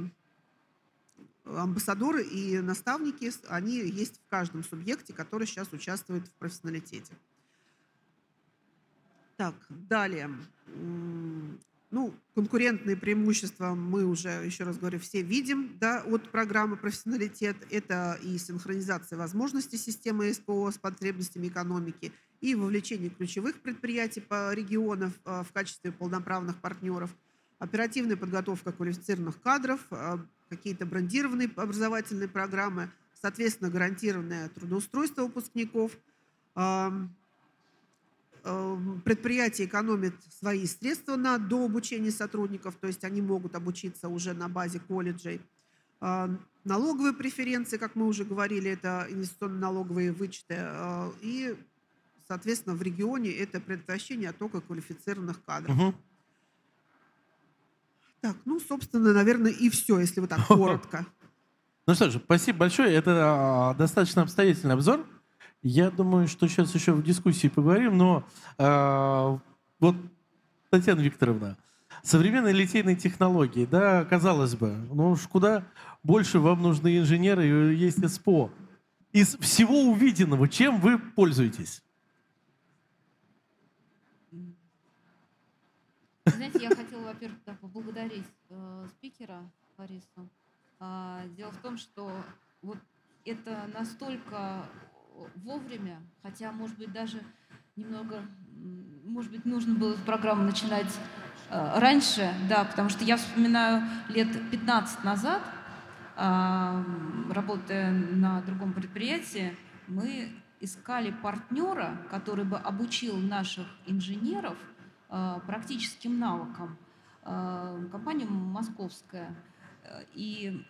амбассадоры и наставники, они есть в каждом субъекте, который сейчас участвует в профессионалитете. Так, далее. Конкурентные преимущества мы уже, еще раз говорю, все видим, да, от программы «Профессионалитет». Это и синхронизация возможностей системы СПО с потребностями экономики, и вовлечение ключевых предприятий по регионам в качестве полноправных партнеров, оперативная подготовка квалифицированных кадров, какие-то брендированные образовательные программы, соответственно, гарантированное трудоустройство выпускников. Предприятия экономят свои средства на дообучение сотрудников, то есть они могут обучиться уже на базе колледжей. Налоговые преференции, как мы уже говорили, это инвестиционно-налоговые вычеты. И, соответственно, в регионе это предотвращение оттока квалифицированных кадров. Мгм. Так, собственно, наверное, и все, если вот так коротко. Ну что ж, спасибо большое. Это достаточно обстоятельный обзор. Я думаю, что сейчас еще в дискуссии поговорим, но вот, Татьяна Викторовна, современные литейные технологии, да, казалось бы, уж куда больше вам нужны инженеры, и есть СПО. Из всего увиденного, чем вы пользуетесь? Знаете, я хотела, во-первых, поблагодарить спикера Ларису. Дело в том, что вот это настолько вовремя, хотя, может быть, даже немного, может быть, нужно было программу начинать раньше, да, потому что я вспоминаю лет 15 назад, работая на другом предприятии, мы искали партнера, который бы обучил наших инженеров практическим навыкам. Компания московская. И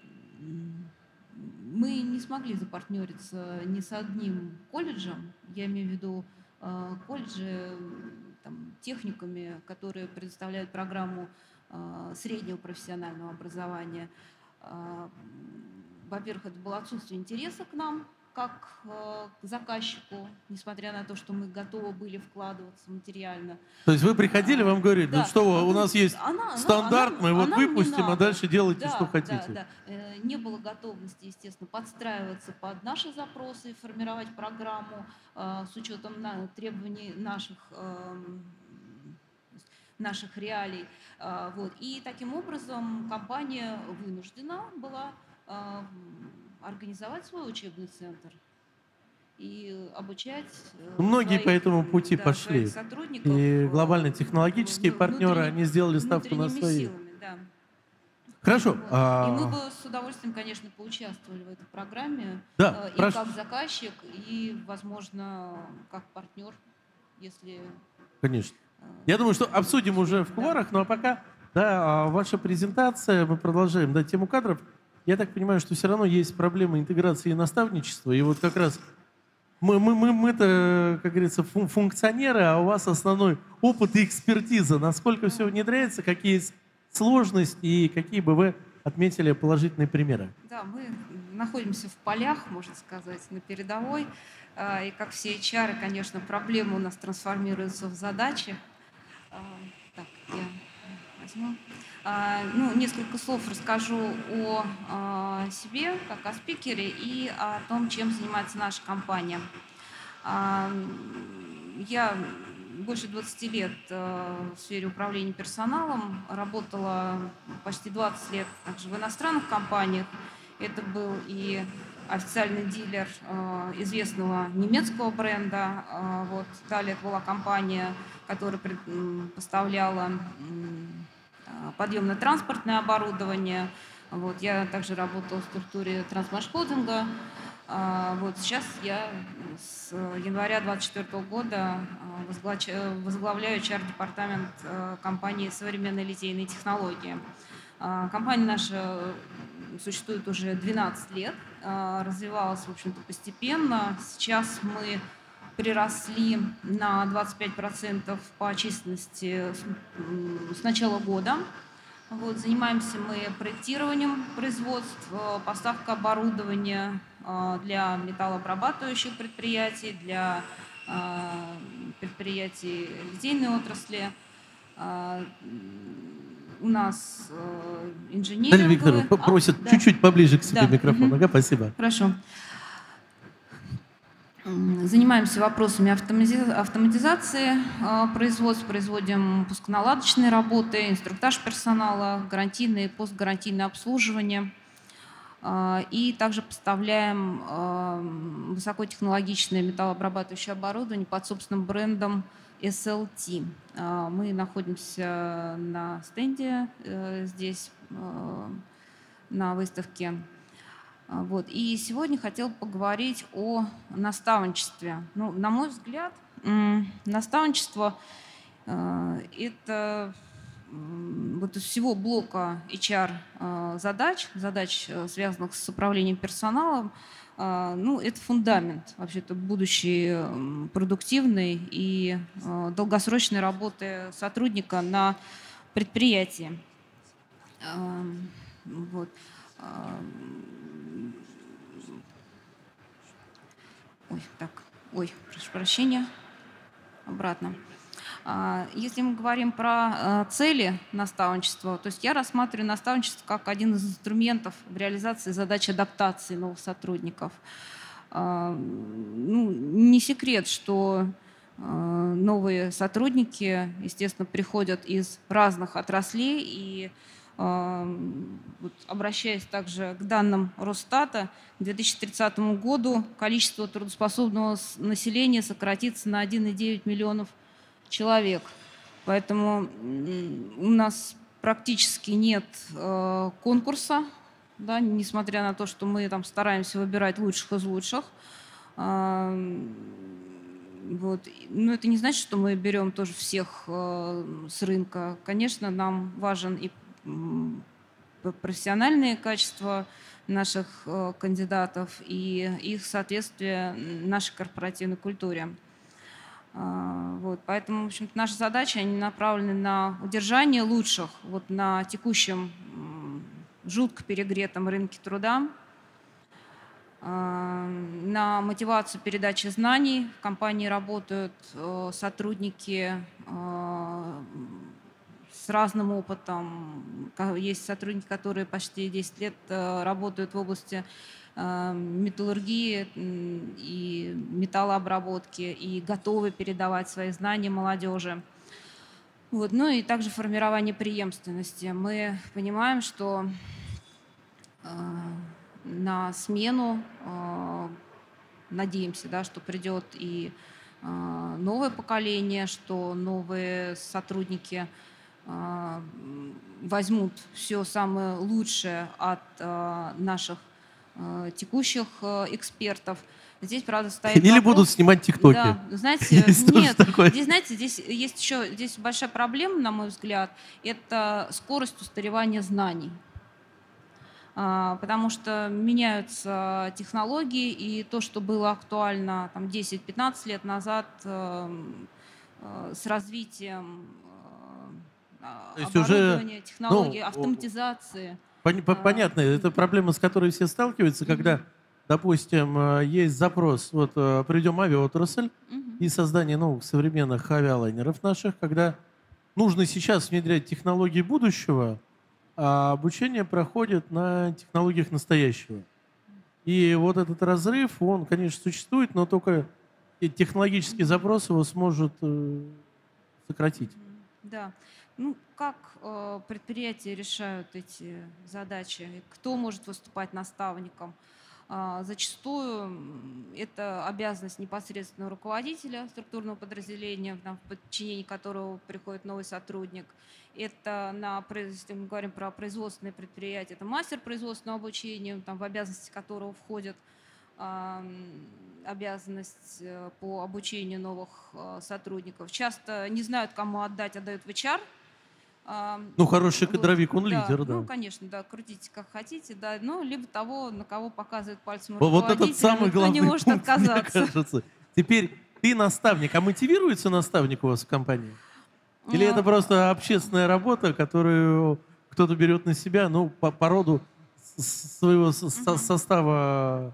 мы не смогли запартнериться ни с одним колледжем, я имею в виду колледжи, техниками, которые предоставляют программу среднего профессионального образования. Во-первых, это было отсутствие интереса к нам, как к заказчику, несмотря на то, что мы готовы были вкладываться материально. То есть вы приходили, вам говорили, да, у нас есть стандарт, мы выпустим, а дальше делайте, что хотите. Да. Не было готовности, естественно, подстраиваться под наши запросы, формировать программу с учетом требований наших реалий. И таким образом компания вынуждена была организовать свой учебный центр и обучать многие по этому пути пошли. Сотрудников. И глобальные технологические партнеры, они сделали ставку на свои. Силами, да. Хорошо. И мы бы с удовольствием, конечно, поучаствовали в этой программе. Да, и как заказчик, и, возможно, как партнер, если... Конечно. Я думаю, что обсудим уже в кулуарах, ну а пока ваша презентация, мы продолжаем тему кадров. Я так понимаю, что все равно есть проблема интеграции и наставничества. И вот как раз мы-то, как говорится, функционеры, а у вас основной опыт и экспертиза. Насколько все внедряется, какие есть сложности и какие бы вы отметили положительные примеры? Да, мы находимся в полях, можно сказать, на передовой. И как все HR, конечно, проблемы у нас трансформируются в задачи. Так, я возьму. Несколько слов расскажу о себе, как о спикере, и о том, чем занимается наша компания. Я больше 20 лет в сфере управления персоналом, работала почти 20 лет также в иностранных компаниях. Это был и официальный дилер известного немецкого бренда. Далее это была компания, которая поставляла подъемно-транспортное оборудование. Я также работала в структуре Трансмашхолдинга. Сейчас я с января 2024 года возглавляю HR-департамент компании «Современные литейные технологии». Компания наша существует уже 12 лет, развивалась, в общем-то, постепенно. Сейчас мы приросли на 25% по численности с начала года. Вот, занимаемся мы проектированием производств, поставкой оборудования для металлообрабатывающих предприятий, для предприятий литейной отрасли. У нас инженеринговые... Наталья Викторовна просит чуть-чуть поближе к себе микрофон. Ага, спасибо. Хорошо. Занимаемся вопросами автоматизации производств, производим пусконаладочные работы, инструктаж персонала, гарантийное и постгарантийное обслуживание. И также поставляем высокотехнологичное металлообрабатывающее оборудование под собственным брендом SLT. Мы находимся на стенде здесь, на выставке. Вот. И сегодня хотел поговорить о наставничестве. Ну, на мой взгляд, наставничество это вот из всего блока HR задач, связанных с управлением персоналом, ну, это фундамент вообще-то будущей продуктивной и долгосрочной работы сотрудника на предприятии. Вот. Прошу прощения, обратно. Если мы говорим про цели наставничества, то есть я рассматриваю наставничество как один из инструментов в реализации задач адаптации новых сотрудников. Ну, не секрет, что новые сотрудники, естественно, приходят из разных отраслей, и вот, обращаясь также к данным Росстата, к 2030 году количество трудоспособного населения сократится на 1,9 миллионов человек. Поэтому у нас практически нет конкурса, да, несмотря на то, что мы там стараемся выбирать лучших из лучших. Вот. Но это не значит, что мы берем тоже всех с рынка. Конечно, нам важен и профессиональные качества наших кандидатов и их соответствие нашей корпоративной культуре. Вот. Поэтому, в общем-то, наши задачи они направлены на удержание лучших вот на текущем жутко перегретом рынке труда, на мотивацию передачи знаний. В компании работают сотрудники с разным опытом. Есть сотрудники, которые почти 10 лет работают в области металлургии и металлообработки и готовы передавать свои знания молодежи. Вот. Ну и также формирование преемственности. Мы понимаем, что на смену, надеемся, да, что придет и новое поколение, что новые сотрудники возьмут все самое лучшее от наших текущих экспертов. Здесь, правда, стоит Или вопрос, будут снимать тиктоки. Да, знаете, нет, здесь есть еще большая проблема, на мой взгляд, это скорость устаревания знаний. Потому что меняются технологии, и то, что было актуально 10-15 лет назад с развитием оборудования, технологий, автоматизации. Понятно, это проблема, с которой все сталкиваются, когда, допустим, есть запрос, вот придем авиаотрасль и создание новых современных авиалайнеров наших, когда нужно сейчас внедрять технологии будущего, а обучение проходит на технологиях настоящего. И вот этот разрыв, он, конечно, существует, но только технологический запрос его сможет сократить. Да. Ну, как предприятия решают эти задачи? Кто может выступать наставником? Зачастую это обязанность непосредственного руководителя структурного подразделения, в подчинении которого приходит новый сотрудник. Это, если мы говорим про производственные предприятия, это мастер производственного обучения, в обязанности которого входит обязанность по обучению новых сотрудников. Часто не знают, кому отдать, отдают в HR. Ну, хороший кадровик, он лидер, да. Ну, конечно, да, крутите как хотите, да. Ну, либо того, на кого показывает пальцем вот руководитель, этот самый главный не может пункт, отказаться. Мне кажется. Теперь ты наставник, а мотивируется наставник у вас в компании? Или это просто общественная работа, которую кто-то берет на себя, ну, по роду своего состава.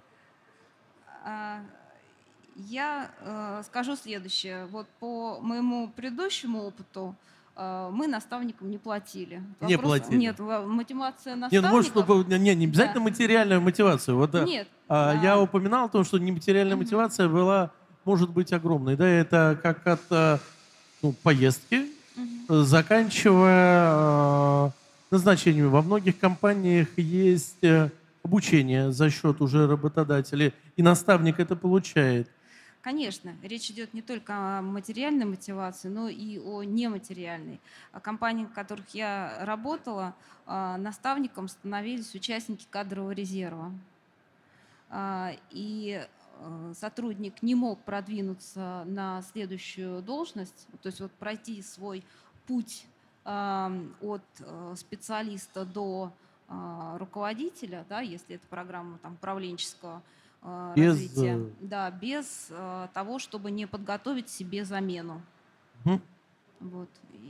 Я скажу следующее. Вот по моему предыдущему опыту мы наставникам не платили. Не платили. Нет, мотивация Нет, ну, может, наставников... не обязательно материальную мотивацию. Вот, да. Нет. Я упоминал о том, что нематериальная мотивация была, может быть огромной. Да, это как от поездки, заканчивая назначениями. Во многих компаниях есть обучение за счет уже работодателей, и наставник это получает. Конечно, речь идет не только о материальной мотивации, но и о нематериальной. О компаниях, в которых я работала, наставником становились участники кадрового резерва. И сотрудник не мог продвинуться на следующую должность, то есть вот пройти свой путь от специалиста до руководителя, да, если это программа там, управленческого развития, да, без того, чтобы не подготовить себе замену. Вот.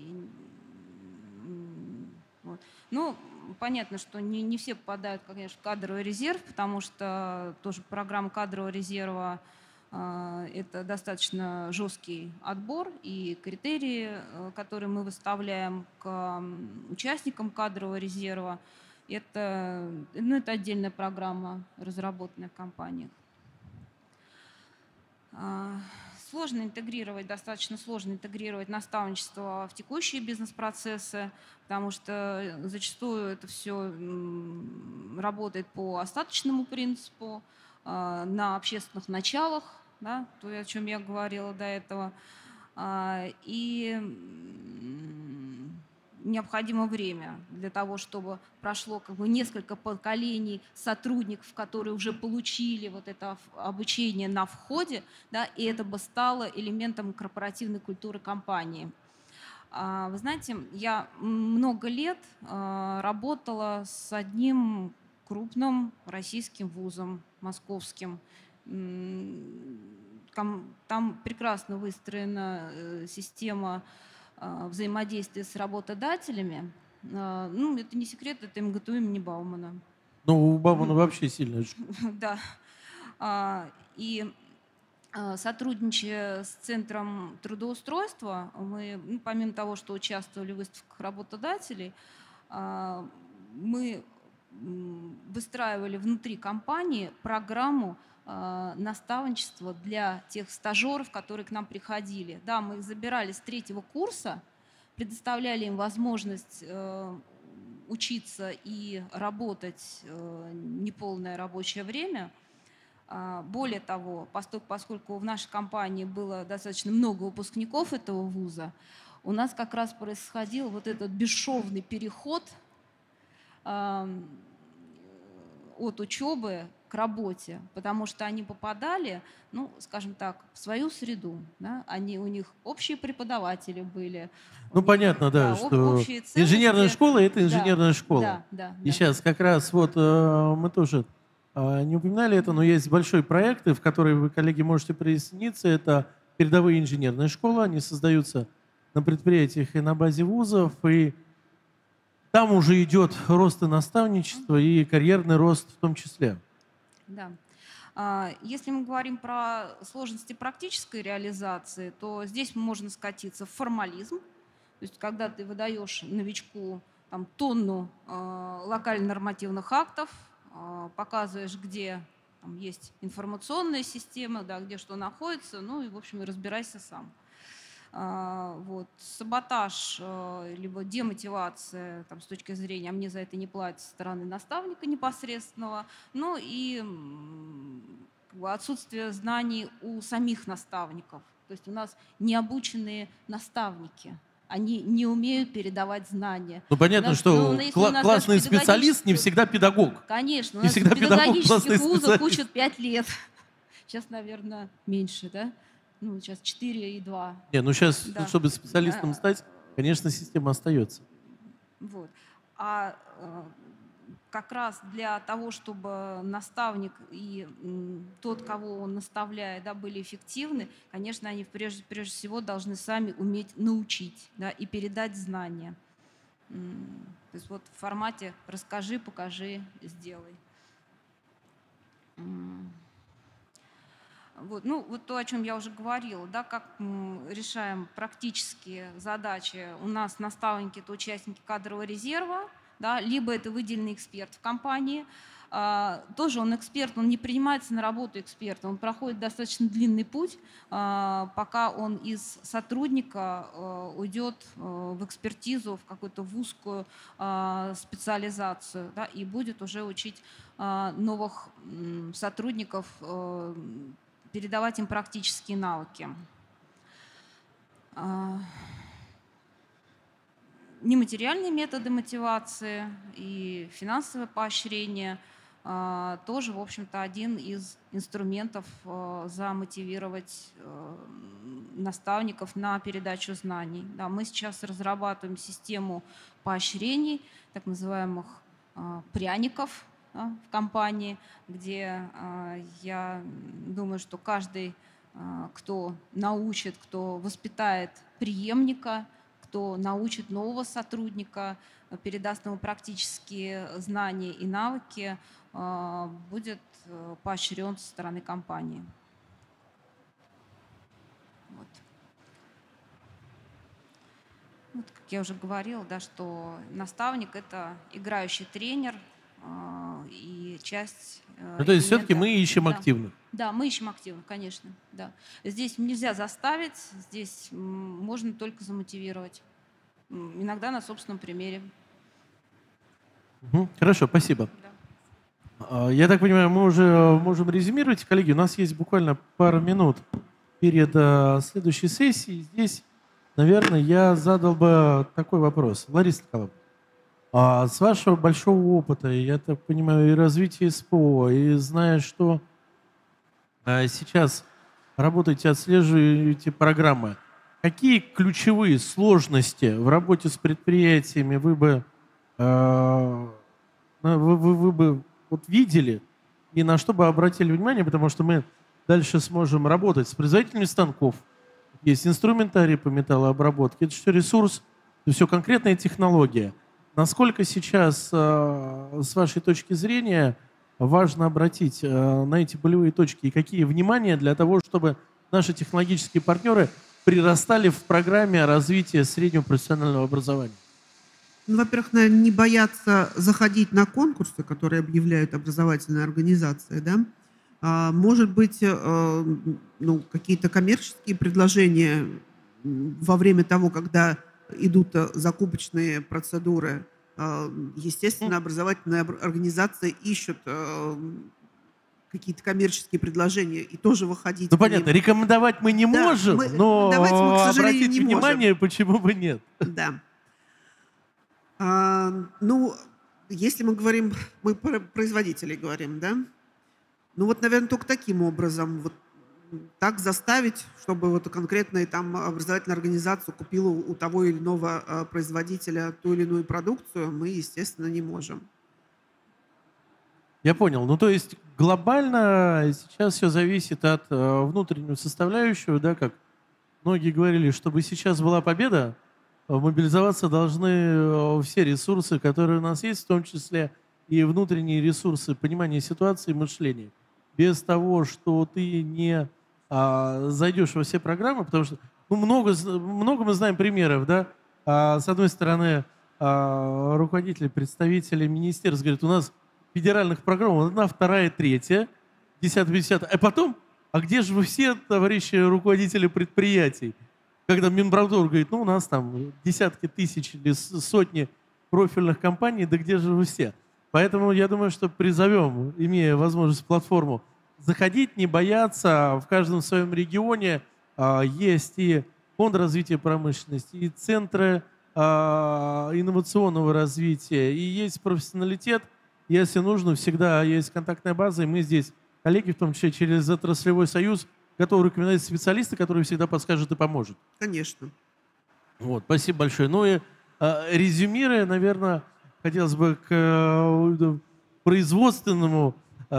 Вот. Ну, понятно, что не все попадают, конечно, в кадровый резерв, потому что тоже программа кадрового резерва это достаточно жесткий отбор, и критерии, которые мы выставляем к участникам кадрового резерва, это отдельная программа, разработанная в компаниях. Достаточно сложно интегрировать наставничество в текущие бизнес-процессы, потому что зачастую это все работает по остаточному принципу, на общественных началах, да, то, о чем я говорила до этого. И необходимо время для того, чтобы прошло несколько поколений сотрудников, которые уже получили вот это обучение на входе, да, и это бы стало элементом корпоративной культуры компании. Вы знаете, я много лет работала с одним крупным российским вузом, московским. Там прекрасно выстроена система взаимодействия с работодателями. Ну, это не секрет, это МГТУ имени Баумана. Ну, у Баумана вообще сильно. Да. И сотрудничая с Центром трудоустройства, мы, помимо того, что участвовали в выставках работодателей, мы выстраивали внутри компании программу наставничества для тех стажеров, которые к нам приходили. Да, мы их забирали с 3-го курса, предоставляли им возможность учиться и работать неполное рабочее время. Более того, поскольку в нашей компании было достаточно много выпускников этого вуза, у нас как раз происходил вот этот бесшовный переход от учебы к работе, потому что они попадали, ну, скажем так, в свою среду. Да? У них общие преподаватели были. Ну, понятно, да, что инженерная школа – это инженерная школа. И сейчас как раз вот мы тоже не упоминали это, но есть большой проект, в который вы, коллеги, можете присоединиться. Это передовые инженерные школы. Они создаются на предприятиях и на базе вузов. И там уже идет рост и наставничества, и карьерный рост в том числе. Да. Если мы говорим про сложности практической реализации, то здесь можно скатиться в формализм. То есть когда ты выдаешь новичку там, тонну локально-нормативных актов, показываешь, где там, есть информационная система, да, где что находится, ну и, в общем, разбирайся сам. Вот. Саботаж, либо демотивация там, с точки зрения, а мне за это не платят, со стороны наставника непосредственного, ну и отсутствие знаний у самих наставников. То есть у нас необученные наставники. Они не умеют передавать знания. Ну, понятно, что классный специалист не всегда педагог. Конечно, у нас в педагогических вузах учат 5 лет. Сейчас, наверное, меньше, да? Ну, сейчас 4,2. Не, ну сейчас, да. Чтобы специалистом стать, конечно, система остается. Вот. А как раз для того, чтобы наставник и тот, кого он наставляет, да, были эффективны, конечно, они прежде всего должны сами уметь научить, да, и передать знания. То есть вот в формате «расскажи, покажи, сделай». Вот, ну, вот то, о чем я уже говорила, да, как решаем практические задачи. У нас наставники – это участники кадрового резерва, да, либо это выделенный эксперт в компании. Тоже он эксперт, он не принимается на работу эксперта, он проходит достаточно длинный путь, пока он из сотрудника уйдет в экспертизу, в какую-то в узкую специализацию, да, и будет уже учить новых сотрудников, передавать им практические навыки. Нематериальные методы мотивации и финансовое поощрение тоже, в общем-то, один из инструментов замотивировать наставников на передачу знаний. Да, мы сейчас разрабатываем систему поощрений, так называемых пряников, да, в компании, где я думаю, что каждый, кто научит, кто воспитает преемника, кто научит нового сотрудника, передаст ему практические знания и навыки, будет поощрен со стороны компании. Вот. Вот, как я уже говорила, да, что наставник – это играющий тренер и часть… Ну, то есть все-таки мы ищем активных. Да, мы ищем активных, конечно. Да. Здесь нельзя заставить, здесь можно только замотивировать. Иногда на собственном примере. Хорошо, спасибо. Да. Я так понимаю, мы уже можем резюмировать. Коллеги, у нас есть буквально пару минут перед следующей сессией. Здесь, наверное, я задал бы такой вопрос. Лариса Николаевна, с вашего большого опыта, я так понимаю, и развития СПО, и зная, что сейчас работаете, отслеживаете программы, какие ключевые сложности в работе с предприятиями вы бы вот видели и на что бы обратили внимание, потому что мы дальше сможем работать с производителями станков, есть инструментарий по металлообработке, это все ресурс, это все конкретная технология. Насколько сейчас, с вашей точки зрения, важно обратить на эти болевые точки и какие внимания для того, чтобы наши технологические партнеры прирастали в программе развития среднего профессионального образования? Ну, во-первых, наверное, не бояться заходить на конкурсы, которые объявляют образовательные организации, да. Может быть, ну, какие-то коммерческие предложения во время того, когда идут закупочные процедуры. Естественно, образовательные организации ищут какие-то коммерческие предложения и тоже выходить. Ну, понятно, рекомендовать мы не можем, но мы, к сожалению, обратить внимание, почему бы нет. Да. Ну, если мы говорим, мы про производителей говорим, да? Ну, вот, наверное, только таким образом. Вот так заставить, чтобы вот конкретная там образовательная организация купила у того или иного производителя ту или иную продукцию, мы, естественно, не можем. Я понял. Ну, то есть глобально сейчас все зависит от внутреннего составляющего, да, как многие говорили, чтобы сейчас была победа, мобилизоваться должны все ресурсы, которые у нас есть, в том числе и внутренние ресурсы понимания ситуации и мышления. Без того, что ты не зайдешь во все программы, потому что ну, много мы знаем примеров, да. С одной стороны, руководители, представители министерств говорят, у нас федеральных программ 1, 2, 3, 10, 50, а потом, а где же вы все, товарищи руководители предприятий? Когда Минпромторг говорит, ну у нас там десятки тысяч или сотни профильных компаний, да где же вы все? Поэтому я думаю, что призовем, имея возможность платформу, заходить, не бояться. В каждом своем регионе есть и фонд развития промышленности, и центры инновационного развития, и есть профессионалитет. Если нужно, всегда есть контактная база, и мы здесь, коллеги, в том числе через отраслевой союз, готовы рекомендовать специалиста, который всегда подскажет и поможет. Конечно. Вот, спасибо большое. Ну и резюмируя, наверное, хотелось бы к производственному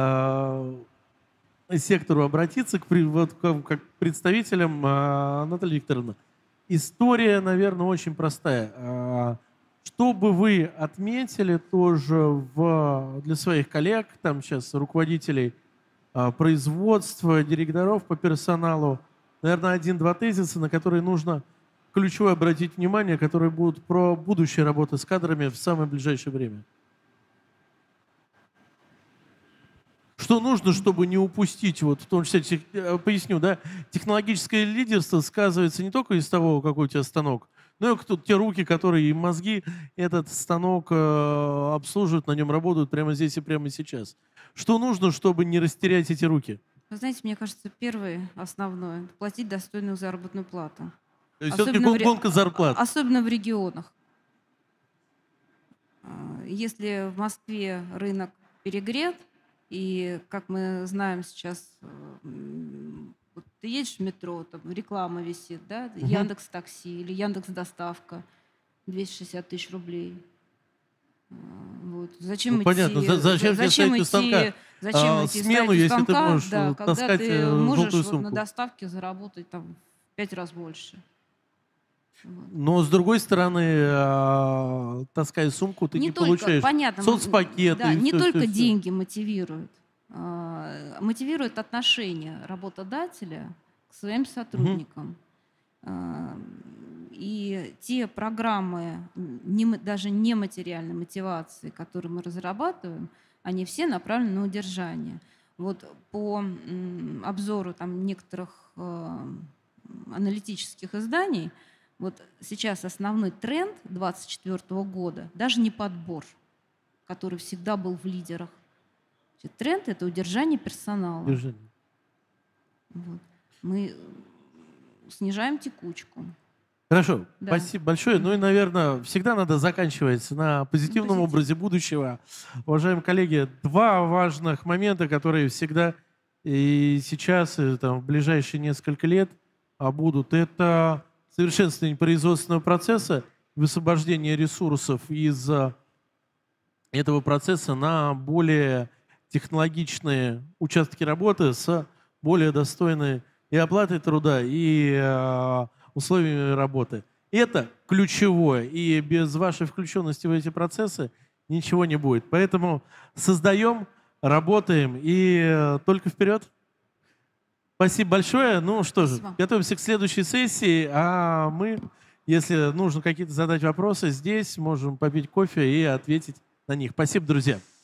сектору обратиться, как представителям, Наталья Викторовна. История, наверное, очень простая. Что бы вы отметили тоже для своих коллег, там сейчас руководителей производства, директоров по персоналу, наверное, один-два тезиса, на которые нужно ключевое обратить внимание, которые будут про будущее работы с кадрами в самое ближайшее время? Что нужно, чтобы не упустить, вот в том числе, поясню, да, технологическое лидерство сказывается не только из того, какой у тебя станок, но и те руки, которые и мозги этот станок обслуживают, на нем работают прямо здесь и прямо сейчас. Что нужно, чтобы не растерять эти руки? Вы знаете, мне кажется, первое, основное, платить достойную заработную плату. То есть все-таки гонка зарплат. Особенно в регионах. Если в Москве рынок перегрет, и, как мы знаем сейчас, вот ты едешь в метро, там реклама висит, да, Яндекс.Такси или Яндекс.Доставка, 260 тысяч рублей. Вот. Зачем понятно. Зачем идти станка? Зачем идти смену, ставить если станка, ты можешь когда таскать ты можешь желтую вот сумку? на доставке заработать там, в 5 раз больше. Но с другой стороны, таская сумку, ты не получаешь понятно, соцпакеты. Да, не все, только все. деньги мотивируют. Мотивирует отношение работодателя к своим сотрудникам. И те программы даже нематериальной мотивации, которые мы разрабатываем, они все направлены на удержание. Вот по обзору там, некоторых аналитических изданий, вот сейчас основной тренд 2024 года, даже не подбор, который всегда был в лидерах. Тренд – это удержание персонала. Вот. Мы снижаем текучку. Хорошо, Да. Спасибо большое. Ну и, наверное, всегда надо заканчивать на позитивном образе будущего. Уважаемые коллеги, два важных момента, которые всегда и сейчас, и там, в ближайшие несколько лет будут. Это совершенствование производственного процесса, высвобождение ресурсов из этого процесса на более технологичные участки работы с более достойной и оплатой труда, и условиями работы. Это ключевое, и без вашей включенности в эти процессы ничего не будет. Поэтому создаем, работаем и только вперед. Спасибо большое. Ну что же, готовимся к следующей сессии, а мы, если нужно какие-то задать вопросы, здесь можем попить кофе и ответить на них. Спасибо, друзья.